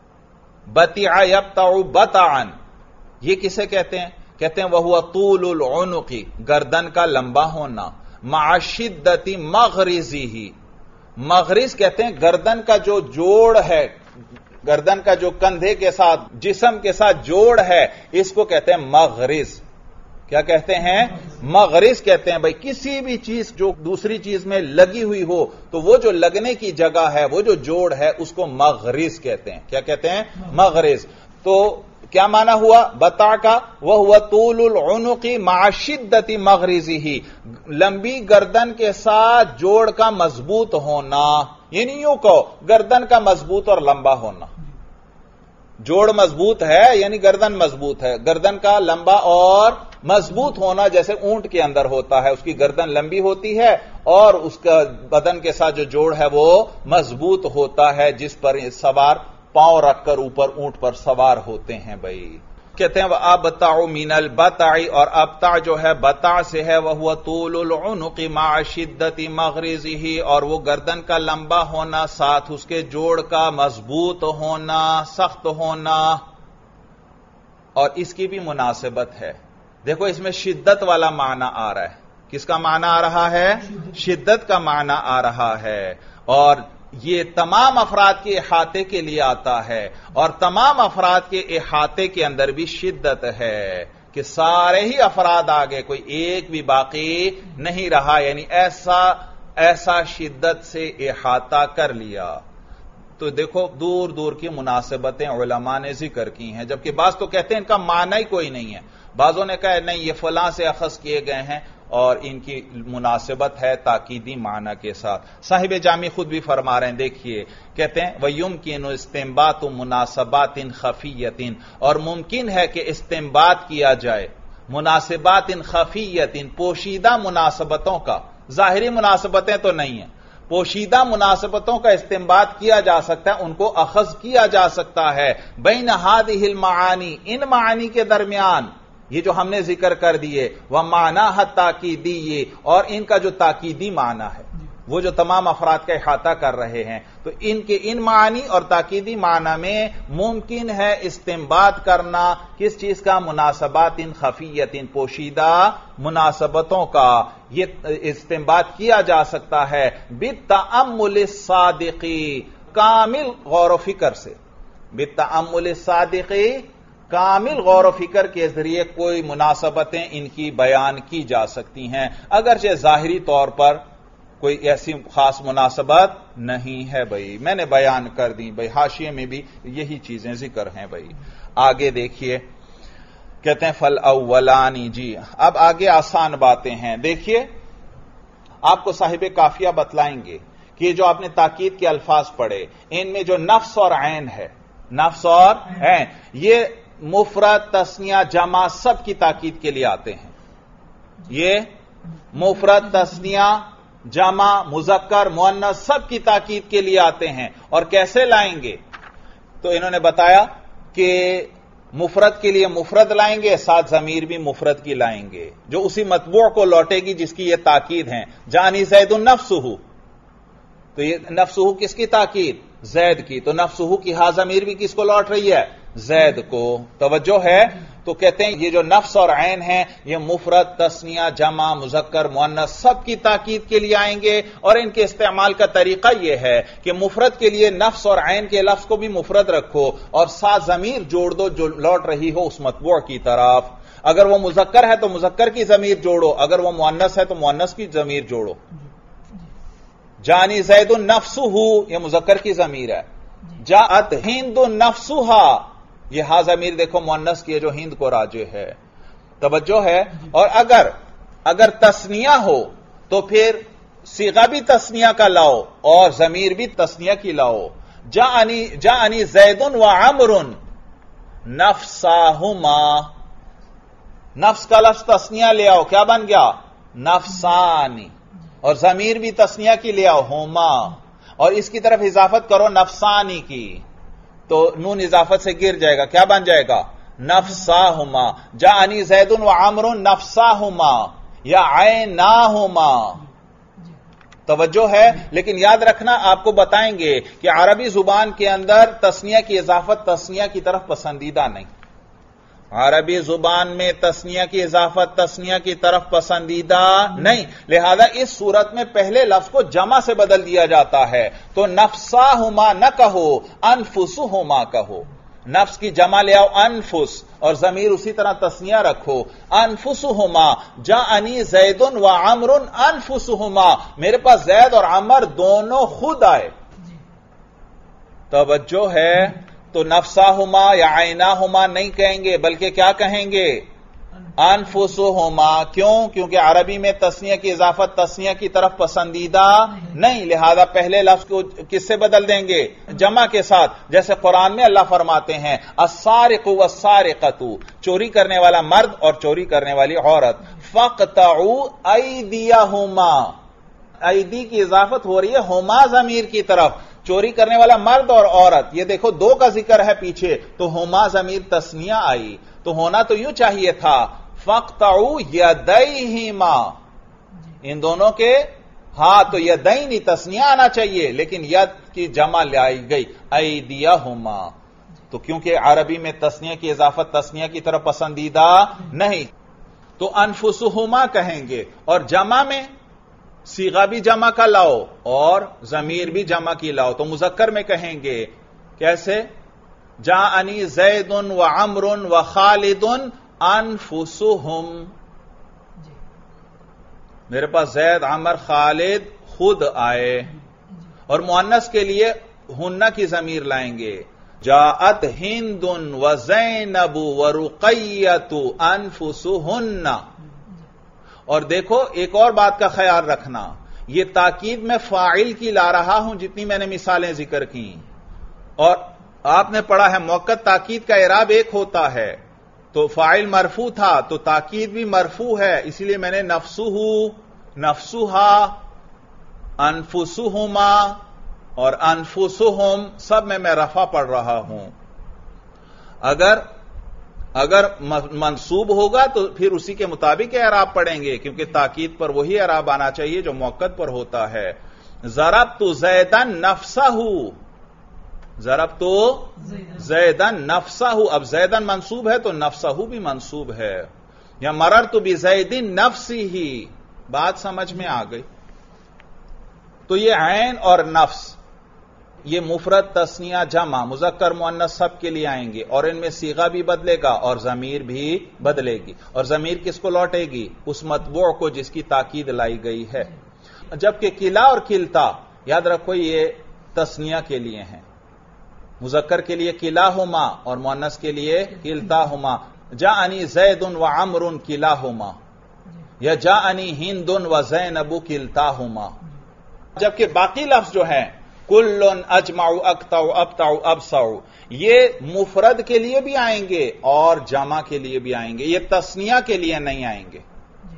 بتع یبتع بتعن. یہ کسے کہتے ہیں؟ کہتے ہیں وَهُوَ طُولُ الْعُنُقِ، گردن کا لمبا ہونا، مع شدت مغرزہ. مغرز کہتے ہیں گردن کا جو جوڑ ہے، گردن کا جو کندھے کے ساتھ جسم کے ساتھ جوڑ ہے، اس کو کہتے ہیں مغرز. کیا کہتے ہیں؟ مغرز کہتے ہیں. بھائی کسی بھی چیز جو دوسری چیز میں لگی ہوئی ہو تو وہ جو لگنے کی جگہ ہے، وہ جو جوڑ ہے، اس کو مغرز کہتے ہیں. کیا کہتے ہیں؟ مغرز. تو کیا معنی ہوا بتا کا؟ وَهُوَ طُولُ الْعُنُقِ مَعَ شِدَّةِ مَغْرِزِهِ، لمبی گردن کے ساتھ جوڑ کا مضبوط ہونا. یعنی یوں کہو گردن کا مضبوط اور لمبا ہونا. جوڑ مضبوط ہے یعنی گردن مضبوط ہے، گردن کا لمبا اور مضبوط ہونا جیسے اونٹ کے اندر ہوتا ہے، اس کی گردن لمبی ہوتی ہے اور اس کا بدن کے ساتھ جو جوڑ ہے وہ مضبوط ہوتا ہے، جس پر سوار پاؤں رکھ کر اوپر اونٹ پر سوار ہوتے ہیں. بھائی کہتے ہیں وَأَبْتَعُ مِنَ الْبَتَعِ، اور ابتع جو ہے بتع سے ہے، وَهُوَ طُولُ الْعُنُقِ مَعَ شِدَّةِ مَغْرِزِهِ، اور وہ گردن کا لمبا ہونا ساتھ اس کے جوڑ کا مضبوط ہونا، سخت ہونا. اور اس کی بھی مناسبت ہے. دیکھو اس میں شدت والا معنی آ رہا ہے. کس کا معنی آ رہا ہے؟ شدت کا معنی آ رہا ہے. اور یہ تمام افراد کے احاطے کے لیے آتا ہے، اور تمام افراد کے احاطے کے اندر بھی شدت ہے کہ سارے ہی افراد آگے، کوئی ایک بھی باقی نہیں رہا. یعنی ایسا ایسا شدت سے احاطہ کر لیا. تو دیکھو دور دور کی مناسبتیں علماء نے ذکر کی ہیں، جبکہ بعض تو کہتے ہیں ان کا معنی ہی کوئی نہیں ہے. بعضوں نے کہا نہیں یہ فلاں سے اخذ کیے گئے ہیں اور ان کی مناسبت ہے تاکیدی معنی کے ساتھ. صاحب جامی خود بھی فرما رہے ہیں، دیکھیے کہتے ہیں وَيُمْكِنُ اسْتِنْبَاطُ مُنَاسَبَاتٍ خَفِيَّةٍ، اور ممکن ہے کہ استنباط کیا جائے مناسبات خفیت، پوشیدہ مناسبتوں کا. ظاہری مناسبتیں تو نہیں ہیں، پوشیدہ مناسبتوں کا استنباط کیا جا سکتا ہے، ان کو اخذ کیا جا سکتا ہے. بین هذه المعانی، ان معانی کے درمیان یہ جو ہم نے ذکر کر دیے، وَمَعْنَاهَا التَّاكِيدِيِّ، اور ان کا جو تاکیدی معنی ہے، وہ جو تمام افراد کا احاطہ کر رہے ہیں، تو ان کے ان معنی اور تاکیدی معنی میں ممکن ہے استنباط کرنا کس چیز کا؟ مناسبات خفیت، پوشیدہ مناسبتوں کا. یہ استنباط کیا جا سکتا ہے بالتأمل الصادقی، کامل غور و فکر سے. بالتأمل الصادقی، کامل غور و فکر کے ذریعے کوئی مناسبتیں ان کی بیان کی جا سکتی ہیں، اگرچہ ظاہری طور پر کوئی ایسی خاص مناسبت نہیں ہے بھائی، میں نے بیان کر دی بھائی، حاشیے میں بھی یہی چیزیں ذکر ہیں بھائی۔ آگے دیکھیے کہتے ہیں فل اولانی، جی اب آگے آسان باتیں ہیں۔ دیکھیے آپ کو صاحب کافیہ بتلائیں گے کہ جو آپ نے تاکید کے الفاظ پڑھے ان میں جو نفس اور عین ہے، نفس اور عین یہ مفرد تثنیہ جمع سب کی تاکید کے لیے آتے ہیں۔ یہ مفرد تثنیہ جمع مذکر مؤنث سب کی تاکید کے لیے آتے ہیں۔ اور کیسے لائیں گے؟ تو انہوں نے بتایا کہ مفرد کے لیے مفرد لائیں گے، ساتھ ضمیر بھی مفرد کی لائیں گے جو اسی مطبوع کو لوٹے گی جس کی یہ تاکید ہے۔ جانی زید نفسہ، تو یہ نفسہ کس کی تاکید؟ زید کی، تو نفسہ کی ہا ضمیر بھی کس کو لوٹ رہی ہے؟ زید کو۔ توجہ ہے؟ تو کہتے ہیں یہ جو نفس اور عین ہیں یہ مفرد تثنیہ جمع مذکر مؤنث سب کی تاکید کے لیے آئیں گے، اور ان کے استعمال کا طریقہ یہ ہے کہ مفرد کے لیے نفس اور عین کے لفظ کو بھی مفرد رکھو اور ساتھ ضمیر جوڑ دو جو لوٹ رہی ہو اس مطبوع کی طرف۔ اگر وہ مذکر ہے تو مذکر کی ضمیر جوڑو، اگر وہ مؤنث ہے تو مؤنث کی ضمیر جوڑو۔ جانی زید نفسہ یہ مذکر کی ضمیر ہے، جاءت ہند نفسہا یہ ہا ضمیر دیکھو مؤنث کی ہے جو ہند کو راجع ہے۔ توجہ ہے؟ اور اگر اگر تثنیہ ہو تو پھر صیغہ بھی تثنیہ کا لاؤ اور ضمیر بھی تثنیہ کی لاؤ۔ جاءنی جاءنی زید و عمر نفساہما، نفس کا لفظ تثنیہ لے آؤ، کیا بن گیا؟ نفسانی، اور ضمیر بھی تثنیہ کی لے آؤ ہما، اور اس کی طرف اضافت کرو نفسانی کی تو نون اضافت سے گر جائے گا، کیا بن جائے گا؟ نفساہما۔ جاءنی زید و عمر نفساہما یا عیناہما۔ توجہ ہے؟ لیکن یاد رکھنا آپ کو بتائیں گے کہ عربی زبان کے اندر تثنیہ کی اضافت تثنیہ کی طرف پسندیدہ نہیں، عربی زبان میں تثنیہ کی اضافت تثنیہ کی طرف پسندیدہ نہیں، لہذا اس صورت میں پہلے لفظ کو جمع سے بدل دیا جاتا ہے، تو نفساہما نہ کہو انفسہما کہو، نفس کی جمع لے آؤ انفس اور ضمیر اسی طرح تثنیہ رکھو انفسہما۔ جاءنی زید و عمر انفسہما، میرے پاس زید اور عمر دونوں خود آئے۔ توجہ ہے؟ تو نفساہما یا عیناہما نہیں کہیں گے بلکہ کیا کہیں گے؟ انفسہما۔ کیوں؟ کیونکہ عربی میں تثنیہ کی اضافت تثنیہ کی طرف پسندیدہ نہیں، لہذا پہلے لفظ کو کس سے بدل دیں گے؟ جمع کے ساتھ، جیسے قرآن میں اللہ فرماتے ہیں السارق والسارقۃ، چوری کرنے والا مرد اور چوری کرنے والی عورت، فاقطعوا ایدیہما، ایدی کی اضافت ہو رہی ہے ہما ضمیر کی طرف، چوری کرنے والا مرد اور عورت، یہ دیکھو دو کا ذکر ہے پیچھے تو ہما ضمیر تثنیہ آئی، تو ہونا تو یوں چاہیے تھا فاقطعوا یدیہما، ان دونوں کے ہاں تو یدین تثنیہ آنا چاہیے لیکن ید کی جمع لائی گئی ایدیہما، تو کیونکہ عربی میں تثنیہ کی اضافت تثنیہ کی طرف پسندیدہ نہیں تو انفسہما کہیں گے، اور جمع میں صیغہ بھی جمع کا لاؤ اور ضمیر بھی جمع کی لاؤ تو مذکر میں کہیں گے کیسے؟ جاءنی زید و عمر و خالد انفسہم، میرے پاس زید عمر خالد خود آئے، اور مؤنث کے لیے ہنہ کی ضمیر لائیں گے جاءت ہند و زینب و رقیۃ انفسہن۔ اور دیکھو ایک اور بات کا خیال رکھنا، یہ تاکید میں فاعل کی لا رہا ہوں جتنی میں نے مثالیں ذکر کی، اور آپ نے پڑھا ہے موقت تاکید کا اعراب ایک ہوتا ہے، تو فاعل مرفوع تھا تو تاکید بھی مرفوع ہے، اسی لیے میں نے نفسہ نفسہا انفسہما اور انفسہم سب میں میں رفع پڑھ رہا ہوں۔ اگر اگر منصوب ہوگا تو پھر اسی کے مطابق اعراب پڑھیں گے کیونکہ تاکید پر وہی اعراب آنا چاہیے جو موقت پر ہوتا ہے۔ ضربت زیدن نفسہ، ضربت زیدن نفسہ، اب زیدن منصوب ہے تو نفسہ بھی منصوب ہے، یا مررت بزید نفسہ، بات سمجھ میں آ گئی؟ تو یہ عین اور نفس یہ مفرد تثنیہ جمع مذکر مؤنث سب کے لیے آئیں گے، اور ان میں صیغہ بھی بدلے گا اور ضمیر بھی بدلے گی، اور ضمیر کس کو لوٹے گی؟ اس مطبوع کو جس کی تاکید لائی گئی ہے۔ جبکہ کلا اور کلتا یاد رکھو یہ تسنیہ کے لیے ہیں، مذکر کے لیے کلاہما اور مؤنث کے لیے کلتاہما. جاءنی زید و عمر کلاہما یا جاءنی ہند و زینب کلتاہما. جبکہ باقی لفظ جو ہیں کل اجمع اقطع ابطع ابصع یہ مفرد کے لیے بھی آئیں گے اور جمع کے لیے بھی آئیں گے، یہ تسنیہ کے لیے نہیں آئیں گے،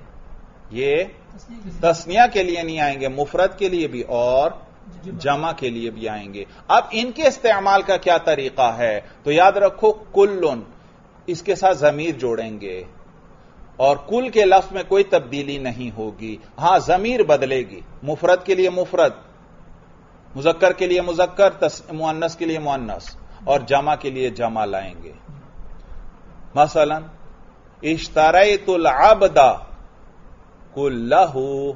یہ تسنیہ کے لیے نہیں آئیں گے، مفرد کے لیے بھی اور جمع کے لیے بھی آئیں گے. اب ان کے استعمال کا کیا طریقہ ہے؟ تو یاد رکھو کلن اس کے ساتھ ضمیر جوڑیں گے اور کل کے لفظ میں کوئی تبدیلی نہیں ہوگی. ہاں ضمیر بدلے گی، مفرد کے لیے مفرد، مذکر کے لیے مذکر، مؤنث کے لیے مؤنث اور جمع کے لیے جمع لائیں گے. مثلا اشتریت العبد کلہ،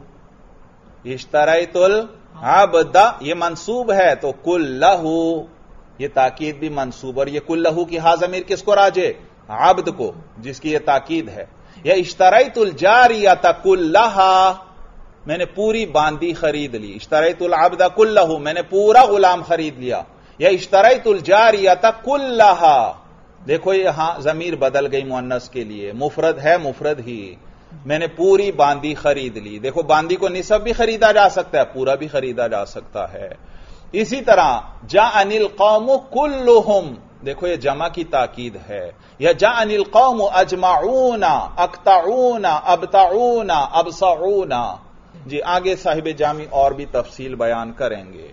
اشتریت العبد یہ منصوب ہے تو کلہ یہ تاکید بھی منصوب، اور یہ کلہ کی ہا ضمیر کس کو راجع؟ عبد کو، جس کی یہ تاکید ہے. یا اشتریت الجاریۃ کلہا میں نے پوری باندی خرید لی، اشتریت العبد کلہ میں نے پورا غلام خرید لیا. یا اشتریت الجاریۃ کلہا دیکھو یہاں ضمیر بدل گئی مؤنث کے لیے، مفرد ہے مفرد ہی، میں نے پوری باندی خرید لی. دیکھو باندی کو نصف بھی خریدا جا سکتا ہے، پورا بھی خریدا جا سکتا ہے. اسی طرح جاءنی القوم کلہم دیکھو یہ جمع کی تاکید ہے. یا جاءنی القوم اجمعون اقطعون ابطعون ابصعون. جی آگے صاحب جامی اور بھی تفصیل بیان کریں گے.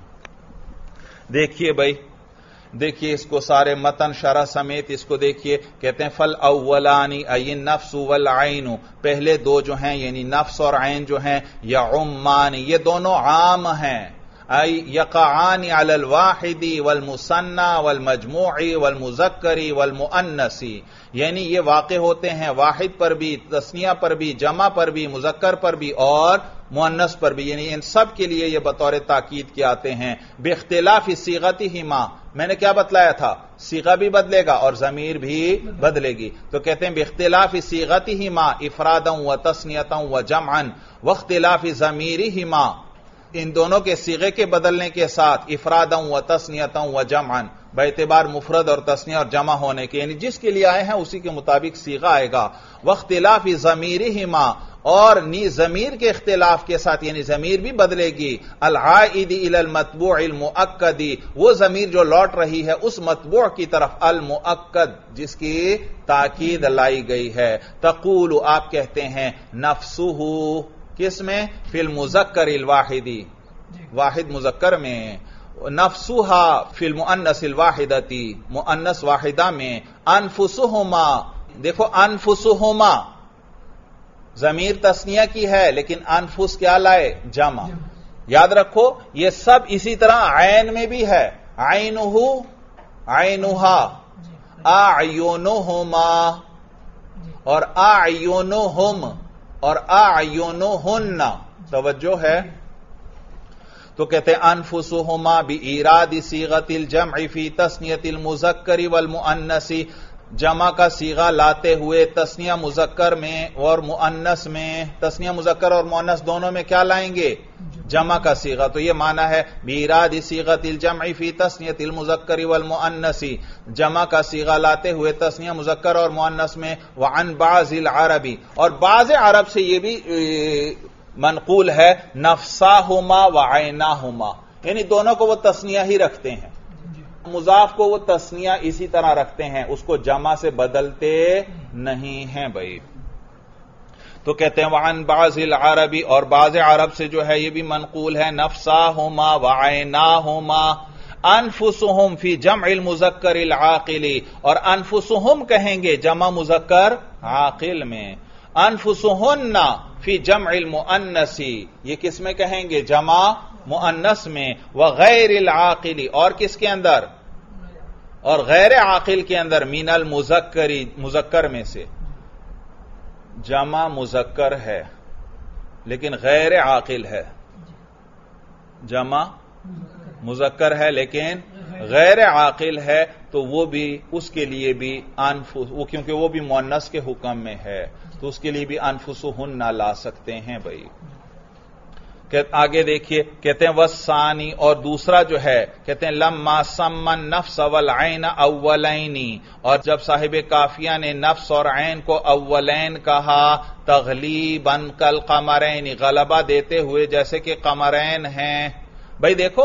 دیکھیے بھائی، دیکھیے اس کو سارے متن شرح سمیت اس کو دیکھیے. کہتے ہیں فل اولانی ای نفس والعین، پہلے دو جو ہیں یعنی نفس اور عین جو ہیں، یا عمان یہ دونوں عام ہیں. ای یقعان علی الواحد والمثنى والمجموع والمذکر والمؤنث، یعنی یہ واقع ہوتے ہیں واحد پر بھی، تثنیہ پر بھی، جمع پر بھی، مذکر پر بھی اور مؤنث پر بھی، یعنی ان سب کے لیے یہ بطور تاکید کے آتے ہیں. باختلاف صیغتہما میں نے کیا بتلایا تھا؟ صیغہ بھی بدلے گا اور ضمیر بھی بدلے گی. تو کہتے ہیں باختلاف صیغتہما افرادا و تثنیۃ و جمعا واختلاف ضمیرہما، ان دونوں کے صیغے کے بدلنے کے ساتھ افرادا و تثنیۃ و جمعا باعتبار مفرد اور تثنیہ اور جمع ہونے کے، یعنی جس کے لیے آئے ہیں اسی کے مطابق صیغہ آئے گا. واختلاف ضمیرہما اور نی ضمیر کے اختلاف کے ساتھ، یعنی ضمیر بھی بدلے گی. العائد الی المتبوع المؤکد، وہ ضمیر جو لوٹ رہی ہے اس متبوع کی طرف، المؤکد جس کی تاکید لائی گئی ہے. تقول آپ کہتے ہیں نفسہ کس میں؟ فی المذکر الواحدی، واحد مذکر میں. نفسہا فی المؤنث الواحدتی، مؤنث واحدہ میں. انفسہما دیکھو انفسہما ضمیر تثنیہ کی ہے لیکن انفس کیا لائے؟ جمع. یاد رکھو یہ سب اسی طرح عین میں بھی ہے. عینہ عینہا، اعینہما اور اعینہم اور اعینہن. توجہ ہے؟ تو کہتے ہیں انفسہما بإیراد صیغۃ الجمع فی تثنیۃ المذکر والمؤنث، جمع کا صیغہ لاتے ہوئے تثنیہ مذکر میں اور مؤنث میں، تثنیہ مذکر اور مؤنث دونوں میں کیا لائیں گے؟ جمع کا صیغہ. تو یہ معنی ہے بإیراد صیغۃ الجمع فی تثنیۃ المذکر والمؤنث، جمع کا صیغہ لاتے ہوئے تثنیہ مذکر اور مؤنث میں. وعن بعض العربی، اور بعض عرب سے یہ بھی منقول ہے نفساہما وعیناہما، یعنی دونوں کو وہ تثنیہ ہی رکھتے ہیں، مضاف کو وہ تثنیہ اسی طرح رکھتے ہیں، اس کو جمع سے بدلتے نہیں ہیں بھائی. تو کہتے ہیں وعن بعض العربی، اور بعض عرب سے جو ہے یہ بھی منقول ہے نفساہما وعیناہما. انفسہم فی جمع المذکر العاقل، اور انفسہم کہیں گے جمع مذکر عاقل میں. انفسہن فی جمع المؤنث، یہ کس میں کہیں گے؟ جمع مؤنث میں. وغیر العاقل، اور کس کے اندر؟ اور غیر عاقل کے اندر. من المذکری، مذکر میں سے. جمع مذکر ہے لیکن غیر عاقل ہے، جمع مذکر ہے لیکن غیر عاقل ہے، تو وہ بھی اس کے لیے بھی انفس، وہ کیونکہ وہ بھی مؤنث کے حکم میں ہے تو اس کے لیے بھی انفسہن لا سکتے ہیں بھائی. آگے دیکھیے کہتے ہیں وسانی، اور دوسرا جو ہے کہتے ہیں لما سمن نفس والعین اولینی، اور جب صاحب کافیہ نے نفس اور عین کو اولین کہا تغلیباً کالقمرین، غلبہ دیتے ہوئے جیسے کہ قمرین ہیں. بھائی دیکھو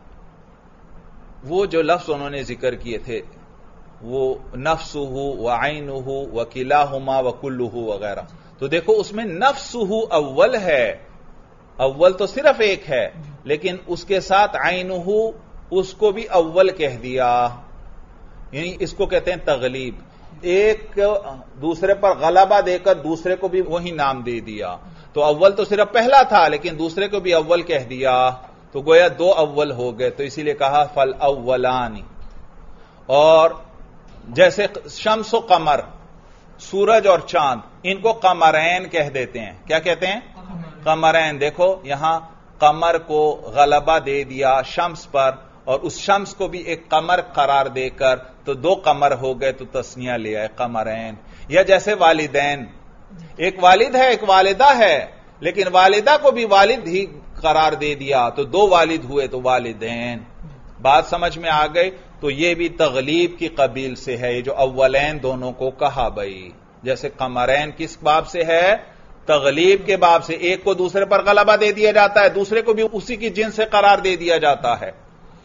وہ جو لفظ انہوں نے ذکر کیے تھے وہ نفسہ وعینہ وکلاہما وکلہ وغیرہ، تو دیکھو اس میں نفسہ اول ہے، اول تو صرف ایک ہے، لیکن اس کے ساتھ عینہ اس کو بھی اول کہہ دیا، یعنی اس کو کہتے ہیں تغلیب، ایک دوسرے پر غلبہ دے کر دوسرے کو بھی وہی نام دے دیا. تو اول تو صرف پہلا تھا لیکن دوسرے کو بھی اول کہہ دیا، تو گویا دو اول ہو گئے، تو اسی لیے کہا فل اولانی. اور جیسے شمس و قمر، سورج اور چاند، ان کو قمرین کہہ دیتے ہیں. کیا کہتے ہیں؟ قمرین. دیکھو یہاں قمر کو غلبہ دے دیا شمس پر، اور اس شمس کو بھی ایک قمر قرار دے کر تو دو قمر ہو گئے، تو تسنیہ لے آئے قمرین. یا جیسے والدین، ایک والد ہے ایک والدہ ہے، لیکن والدہ کو بھی والد ہی قرار دے دیا تو دو والد ہوئے تو والدین. بات سمجھ میں آ گئی؟ تو یہ بھی تغلیب کی قبیل سے ہے، یہ جو اولین دونوں کو کہا. بھائی جیسے قمرین کس باب سے ہے؟ تغلیب کے باب سے، ایک کو دوسرے پر غلبہ دے دیا جاتا ہے، دوسرے کو بھی اسی کی جنس سے قرار دے دیا جاتا ہے.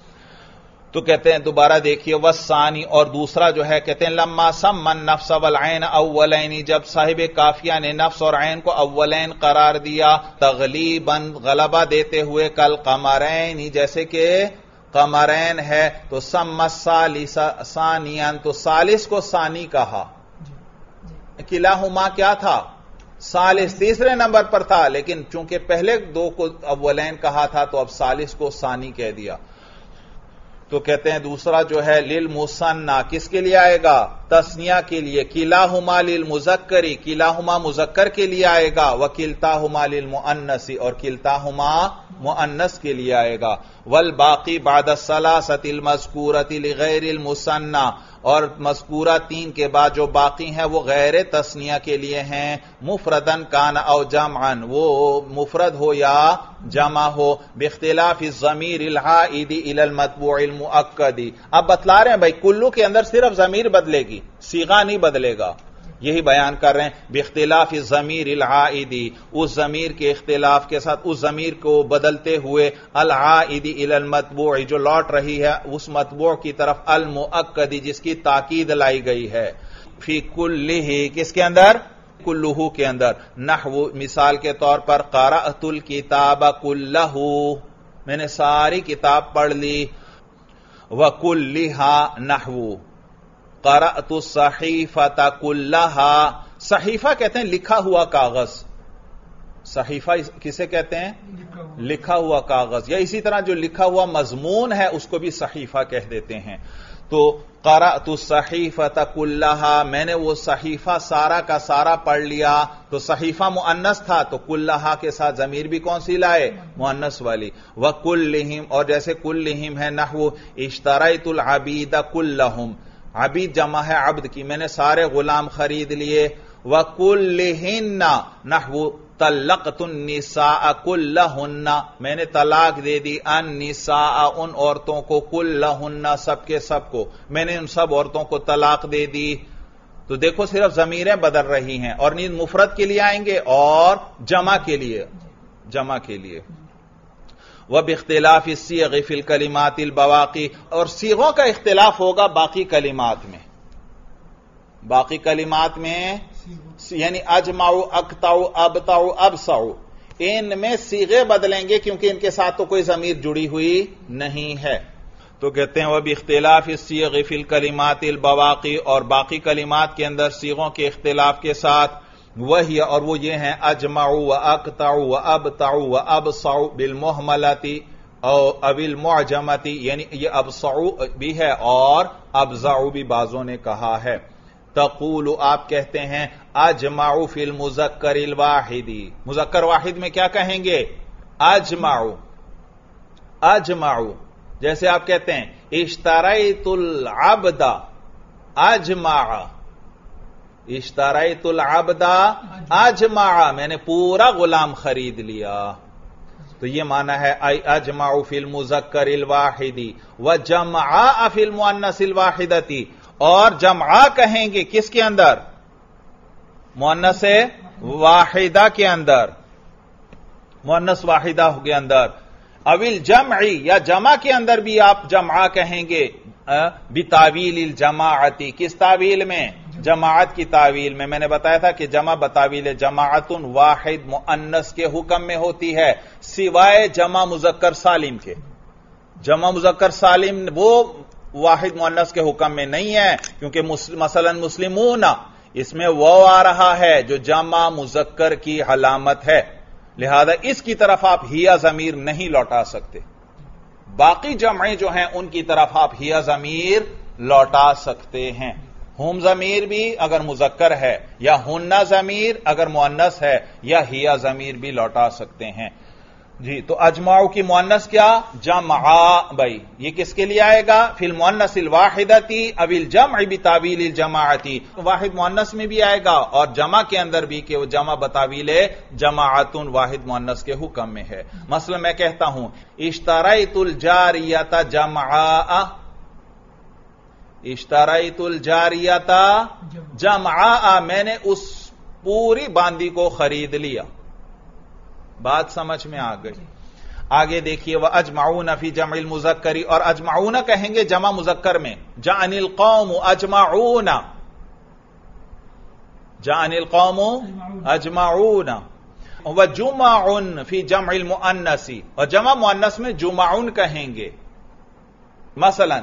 تو کہتے ہیں دوبارہ دیکھیے وسانی، اور دوسرا جو ہے کہتے ہیں لما سمن نفس والعین اولین، جب صاحب کافیہ نے نفس اور عین کو اولین قرار دیا تغلیباً غلبہ دیتے ہوئے کل قمرین، جیسے کہ قمرین ہے، تو سم الثالث ثانیاً، تو ثالث کو ثانی کہا. کلاہما کیا تھا؟ ثالث تیسرے نمبر پر تھا، لیکن چونکہ پہلے دو کو اولین کہا تھا تو اب ثالث کو ثانی کہہ دیا. تو کہتے ہیں دوسرا جو ہے للمثنى، کس کے لیے آئے گا؟ تثنیہ کے لیے. کلاہما للمذکری، کلاہما مذکر کے لیے آئے گا. وکلتاہما للمؤنث، اور کلتاہما مؤنث کے لیے آئے گا. والباقی بعد الثلاثۃ المذکورۃ لغیر المثنى، اور مذکورہ تین کے بعد جو باقی ہیں وہ غیر تثنیہ کے لیے ہیں. مفردن کان او جمعا، وہ مفرد ہو یا جمع ہو. باختلاف الضمیر العائد الى المتبوع المؤکد. اب بتلا رہے ہیں بھائی کلو کے اندر صرف ضمیر بدلے گی، صیغہ نہیں بدلے گا، یہی بیان کر رہے ہیں. باختلاف الضمیر العائد، اس ضمیر کے اختلاف کے ساتھ، اس ضمیر کو بدلتے ہوئے، العائد الى المتبوع، جو لوٹ رہی ہے اس متبوع کی طرف، المؤکد، جس کی تاکید لائی گئی ہے. فی کلہ، کس کے اندر؟ کلہ کے اندر. نحو، مثال کے طور پر قرأت الکتاب کلہ، میں نے ساری کتاب پڑھ لی. وکلھا نحو قرأت الصحیفۃ کلھا، صحیفہ کہتے ہیں لکھا ہوا کاغذ. صحیفہ کسے کہتے ہیں؟ لکھا ہوا کاغذ. یا اسی طرح جو لکھا ہوا مضمون ہے اس کو بھی صحیفہ کہہ دیتے ہیں. تو قرأت الصحیفۃ کلھا، میں نے وہ صحیفہ سارا کا سارا پڑھ لیا. تو صحیفہ مؤنث تھا تو کلھا کے ساتھ ضمیر بھی کون سی لائے؟ مؤنث والی. وکلہم، اور جیسے کلہم ہے نحو اشتریت العبید کلہم، عبید جمع ہے عبد کی، میں نے سارے غلام خرید لیے. وَكُلِّهِنَّ نحو طلقت النساء کلہن، میں نے طلاق دے دی النساء، ان عورتوں کو، کلہن، سب کے سب کو، میں نے ان سب عورتوں کو طلاق دے دی. تو دیکھو صرف ضمیریں بدل رہی ہیں، اور نیز مفرد کے لیے آئیں گے اور جمع کے لیے، جمع کے لیے. وَبِاخْتِلَافِ الصِّيغِ فِي الْكَلِمَاتِ الْبَوَاقِي، اور صیغوں کا اختلاف ہوگا باقی کلمات میں. باقی کلمات میں یعنی اجمعوا، اقطعوا، ابطعوا، ابصعوا، ان میں صیغے بدلیں گے کیونکہ ان کے ساتھ تو کوئی ضمیر جڑی ہوئی نہیں ہے. تو کہتے ہیں وَبِاخْتِلَافِ الصِّيغِ فِي الْكَلِمَاتِ الْبَوَاقِي، اور باقی کلمات کے اندر صیغوں کے اختلاف کے ساتھ. وہی، اور وہ یہ ہیں اجمعوا واقطعوا وابطعوا وابصعوا بالمہملۃ او المعجمۃ، یعنی یہ ابصعوا بھی ہے اور ابزعوا بھی بعضوں نے کہا ہے. تقول، آپ کہتے ہیں اجمعوا فی المذکر الواحد، مذکر واحد میں کیا کہیں گے؟ اجمعوا. اجمعوا جیسے آپ کہتے ہیں اشتریت العبد اجمع، اشتریت العبد اجمع، میں نے پورا غلام خرید لیا. تو یہ معنی ہے ای اجمع فی المذکر الواحدی وجمع فی المؤنث الواحدتی، اور جمع کہیں گے کس کے اندر؟ مؤنث واحدہ کے اندر، مؤنث واحدہ کے اندر، اویل جمعی یا جمع کے اندر بھی آپ جمع کہیں گے بتاویل الجماعتی، کس تعویل میں؟ جماعت کی تعویل میں۔ میں نے بتایا تھا کہ جمع بتاویل جماعت واحد مؤنث کے حکم میں ہوتی ہے سوائے جمع مذکر سالم کے۔ جمع مذکر سالم وہ واحد مؤنث کے حکم میں نہیں ہے، کیونکہ مثلا مسلمون اس میں وہ آ رہا ہے جو جمع مذکر کی علامت ہے، لہذا اس کی طرف آپ ہیا ضمیر نہیں لوٹا سکتے۔ باقی جمعیں جو ہیں ان کی طرف آپ ہیا ضمیر لوٹا سکتے ہیں۔ ہم ضمیر بھی اگر مذکر ہے، یا ہننا ضمیر اگر مؤنث ہے، یا ہیا ضمیر بھی لوٹا سکتے ہیں۔ جی تو اجمعو کی مؤنث کیا؟ جمعا، بھائی یہ کس کے لیے آئے گا؟ فی المؤنث الواحدتی او الجمع بتاویل الجماعتی، واحد مؤنث میں بھی آئے گا اور جمع کے اندر بھی کہ وہ جمع بتاویل جماعت واحد مؤنث کے حکم میں ہے۔ مثلا میں کہتا ہوں اشتریت الجاریۃ جمعاء، اشتریت الجاریۃ جمعاء، میں نے اس پوری باندی کو خرید لیا۔ بات سمجھ میں آ گئی؟ آگے دیکھیے وہ اجمعون فی جمع المذکری، اور اجمعون کہیں گے جمع مذکر میں، جاءنی القوم اجمعون، جاءنی القوم اجمعون، وجمع فی جمع المؤنث، اور جمع مؤنث میں جمعون کہیں گے۔ مثلا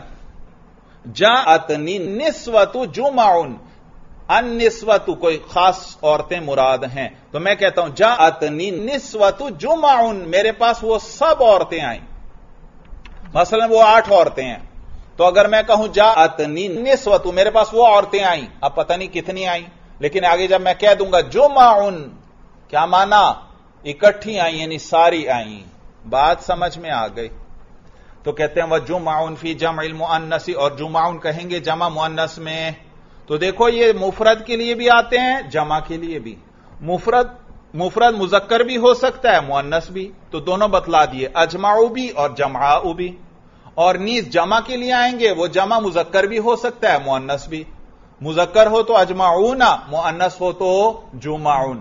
جاءتنی النسوۃ جمعون، النسوۃ کوئی خاص عورتیں مراد ہیں، تو میں کہتا ہوں جاءتنی النسوۃ جمعون، میرے پاس وہ سب عورتیں آئیں۔ مثلا وہ آٹھ عورتیں ہیں، تو اگر میں کہوں جاءتنی النسوۃ، میرے پاس وہ عورتیں آئیں، اب پتہ نہیں کتنی آئیں، لیکن آگے جب میں کہہ دوں گا جمعون، کیا معنی؟ اکٹھی آئیں، یعنی ساری آئیں۔ بات سمجھ میں آ گئی؟ تو کہتے ہیں وہ جمعون فی جمع المؤنث، اور جمعون کہیں گے جمع مؤنث میں۔ تو دیکھو یہ مفرد کے لیے بھی آتے ہیں، جمع کے لیے بھی۔ مفرد مفرد مذکر بھی ہو سکتا ہے، مؤنث بھی، تو دونوں بتلا دیے، اجمعو بھی اور جمعاء بھی۔ اور نیز جمع کے لیے آئیں گے، وہ جمع مذکر بھی ہو سکتا ہے، مؤنث بھی۔ مذکر ہو تو اجمعون، مؤنث ہو تو جمعون۔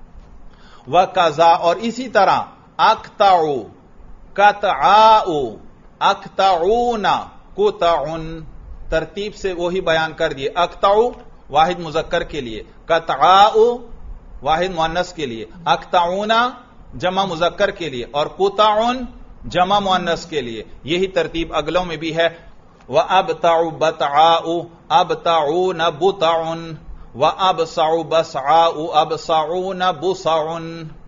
وَقَضَا، اور اسی طرح اقطعو، قطعاء، اقطعون، قطعن، ترتیب سے وہی بیان کر دیے۔ اقطعو واحد مذکر کے لیے، قطعاء واحد مؤنث کے لیے، اقطعون جمع مذکر کے لیے، اور قطعن جمع مؤنث کے لیے۔ یہی ترتیب اگلوں میں بھی ہے۔ وَأَبْتَعُ بَتْعَاءُ أَبْتَعُونَ بُتَعٌ وَأَبْصَعُ بَسْعَاءُ أَبْصَعُونَ بُسَعٌ۔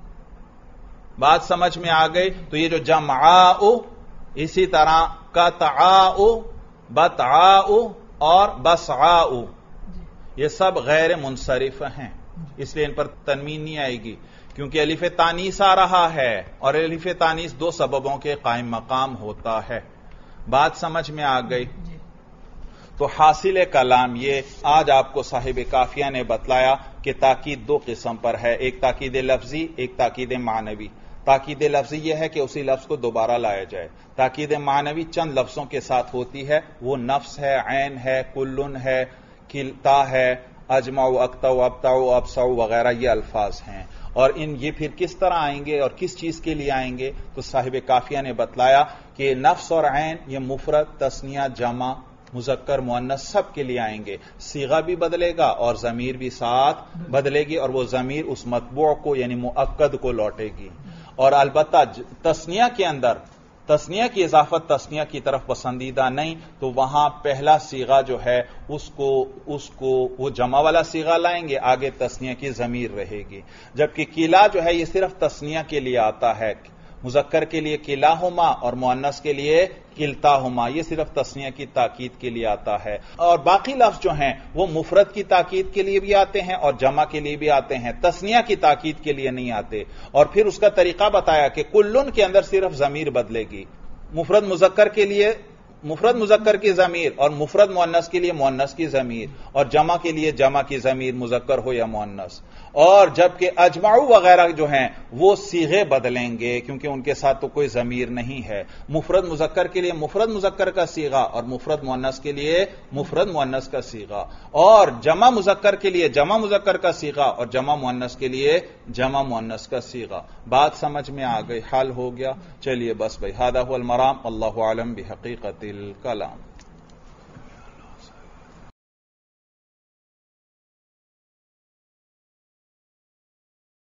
بات سمجھ میں آ گئی؟ تو یہ جو جمعاء، اسی طرح قطعاء، بتعاء اور بسعاء، یہ سب غیر منصرف ہیں، اس لیے ان پر تنوین نہیں آئے گی، کیونکہ الف تانیث آ رہا ہے، اور الف تانیث دو سببوں کے قائم مقام ہوتا ہے۔ بات سمجھ میں آ گئی؟ تو حاصل کلام یہ آج آپ کو صاحب کافیہ نے بتلایا کہ تاکید دو قسم پر ہے، ایک تاکید لفظی، ایک تاکید معنوی۔ تاکید لفظی یہ ہے کہ اسی لفظ کو دوبارہ لایا جائے، تاکید معنوی چند لفظوں کے ساتھ ہوتی ہے، وہ نفس ہے، عین ہے، کلن ہے، کلتا ہے، اجمعو، اقطعو، ابتعو، ابصعو وغیرہ یہ الفاظ ہیں۔ اور ان یہ پھر کس طرح آئیں گے اور کس چیز کے لیے آئیں گے؟ تو صاحب کافیہ نے بتلایا کہ نفس اور عین یہ مفرد، تثنیہ، جمع، مذکر، مؤنث سب کے لیے آئیں گے، صیغہ بھی بدلے گا اور ضمیر بھی ساتھ بدلے گی، اور وہ ضمیر اس مطبوع کو یعنی مؤکد کو لوٹے گی۔ اور البتہ تثنیہ کے اندر تثنیہ کی اضافت تثنیہ کی طرف پسندیدہ نہیں، تو وہاں پہلا صیغہ جو ہے اس کو اس کو وہ جمع والا صیغہ لائیں گے، آگے تثنیہ کی ضمیر رہے گی۔ جبکہ کلا جو ہے یہ صرف تثنیہ کے لیے آتا ہے، مذکر کے لیے کلاہما اور مؤنث کے لیے کلتاہما، یہ صرف تثنیہ کی تاکید کے لیے آتا ہے۔ اور باقی لفظ جو ہیں وہ مفرد کی تاکید کے لیے بھی آتے ہیں اور جمع کے لیے بھی آتے ہیں، تثنیہ کی تاکید کے لیے نہیں آتے۔ اور پھر اس کا طریقہ بتایا کہ کلن کے اندر صرف ضمیر بدلے گی، مفرد مذکر کے لیے مفرد مذکر کی ضمیر اور مفرد مؤنث کے لیے مؤنث کی ضمیر، اور جمع کے لیے جمع کی ضمیر، مذکر ہو یا مؤنث. اور جبکہ اجمعوا وغیرہ جو ہیں وہ صیغے بدلیں گے کیونکہ ان کے ساتھ تو کوئی ضمیر نہیں ہے. مفرد مذکر کے لیے مفرد مذکر کا صیغہ اور مفرد مؤنث کے لیے مفرد مؤنث کا صیغہ، اور جمع مذکر کے لیے جمع مذکر کا صیغہ اور جمع مؤنث کے لیے جمع مؤنث کا صیغہ. بات سمجھ میں آ گئی، حل ہو گیا. چلیے بس بھائی، ھذا ھو المرام، اللہ اعلم بحقیقت الکلام.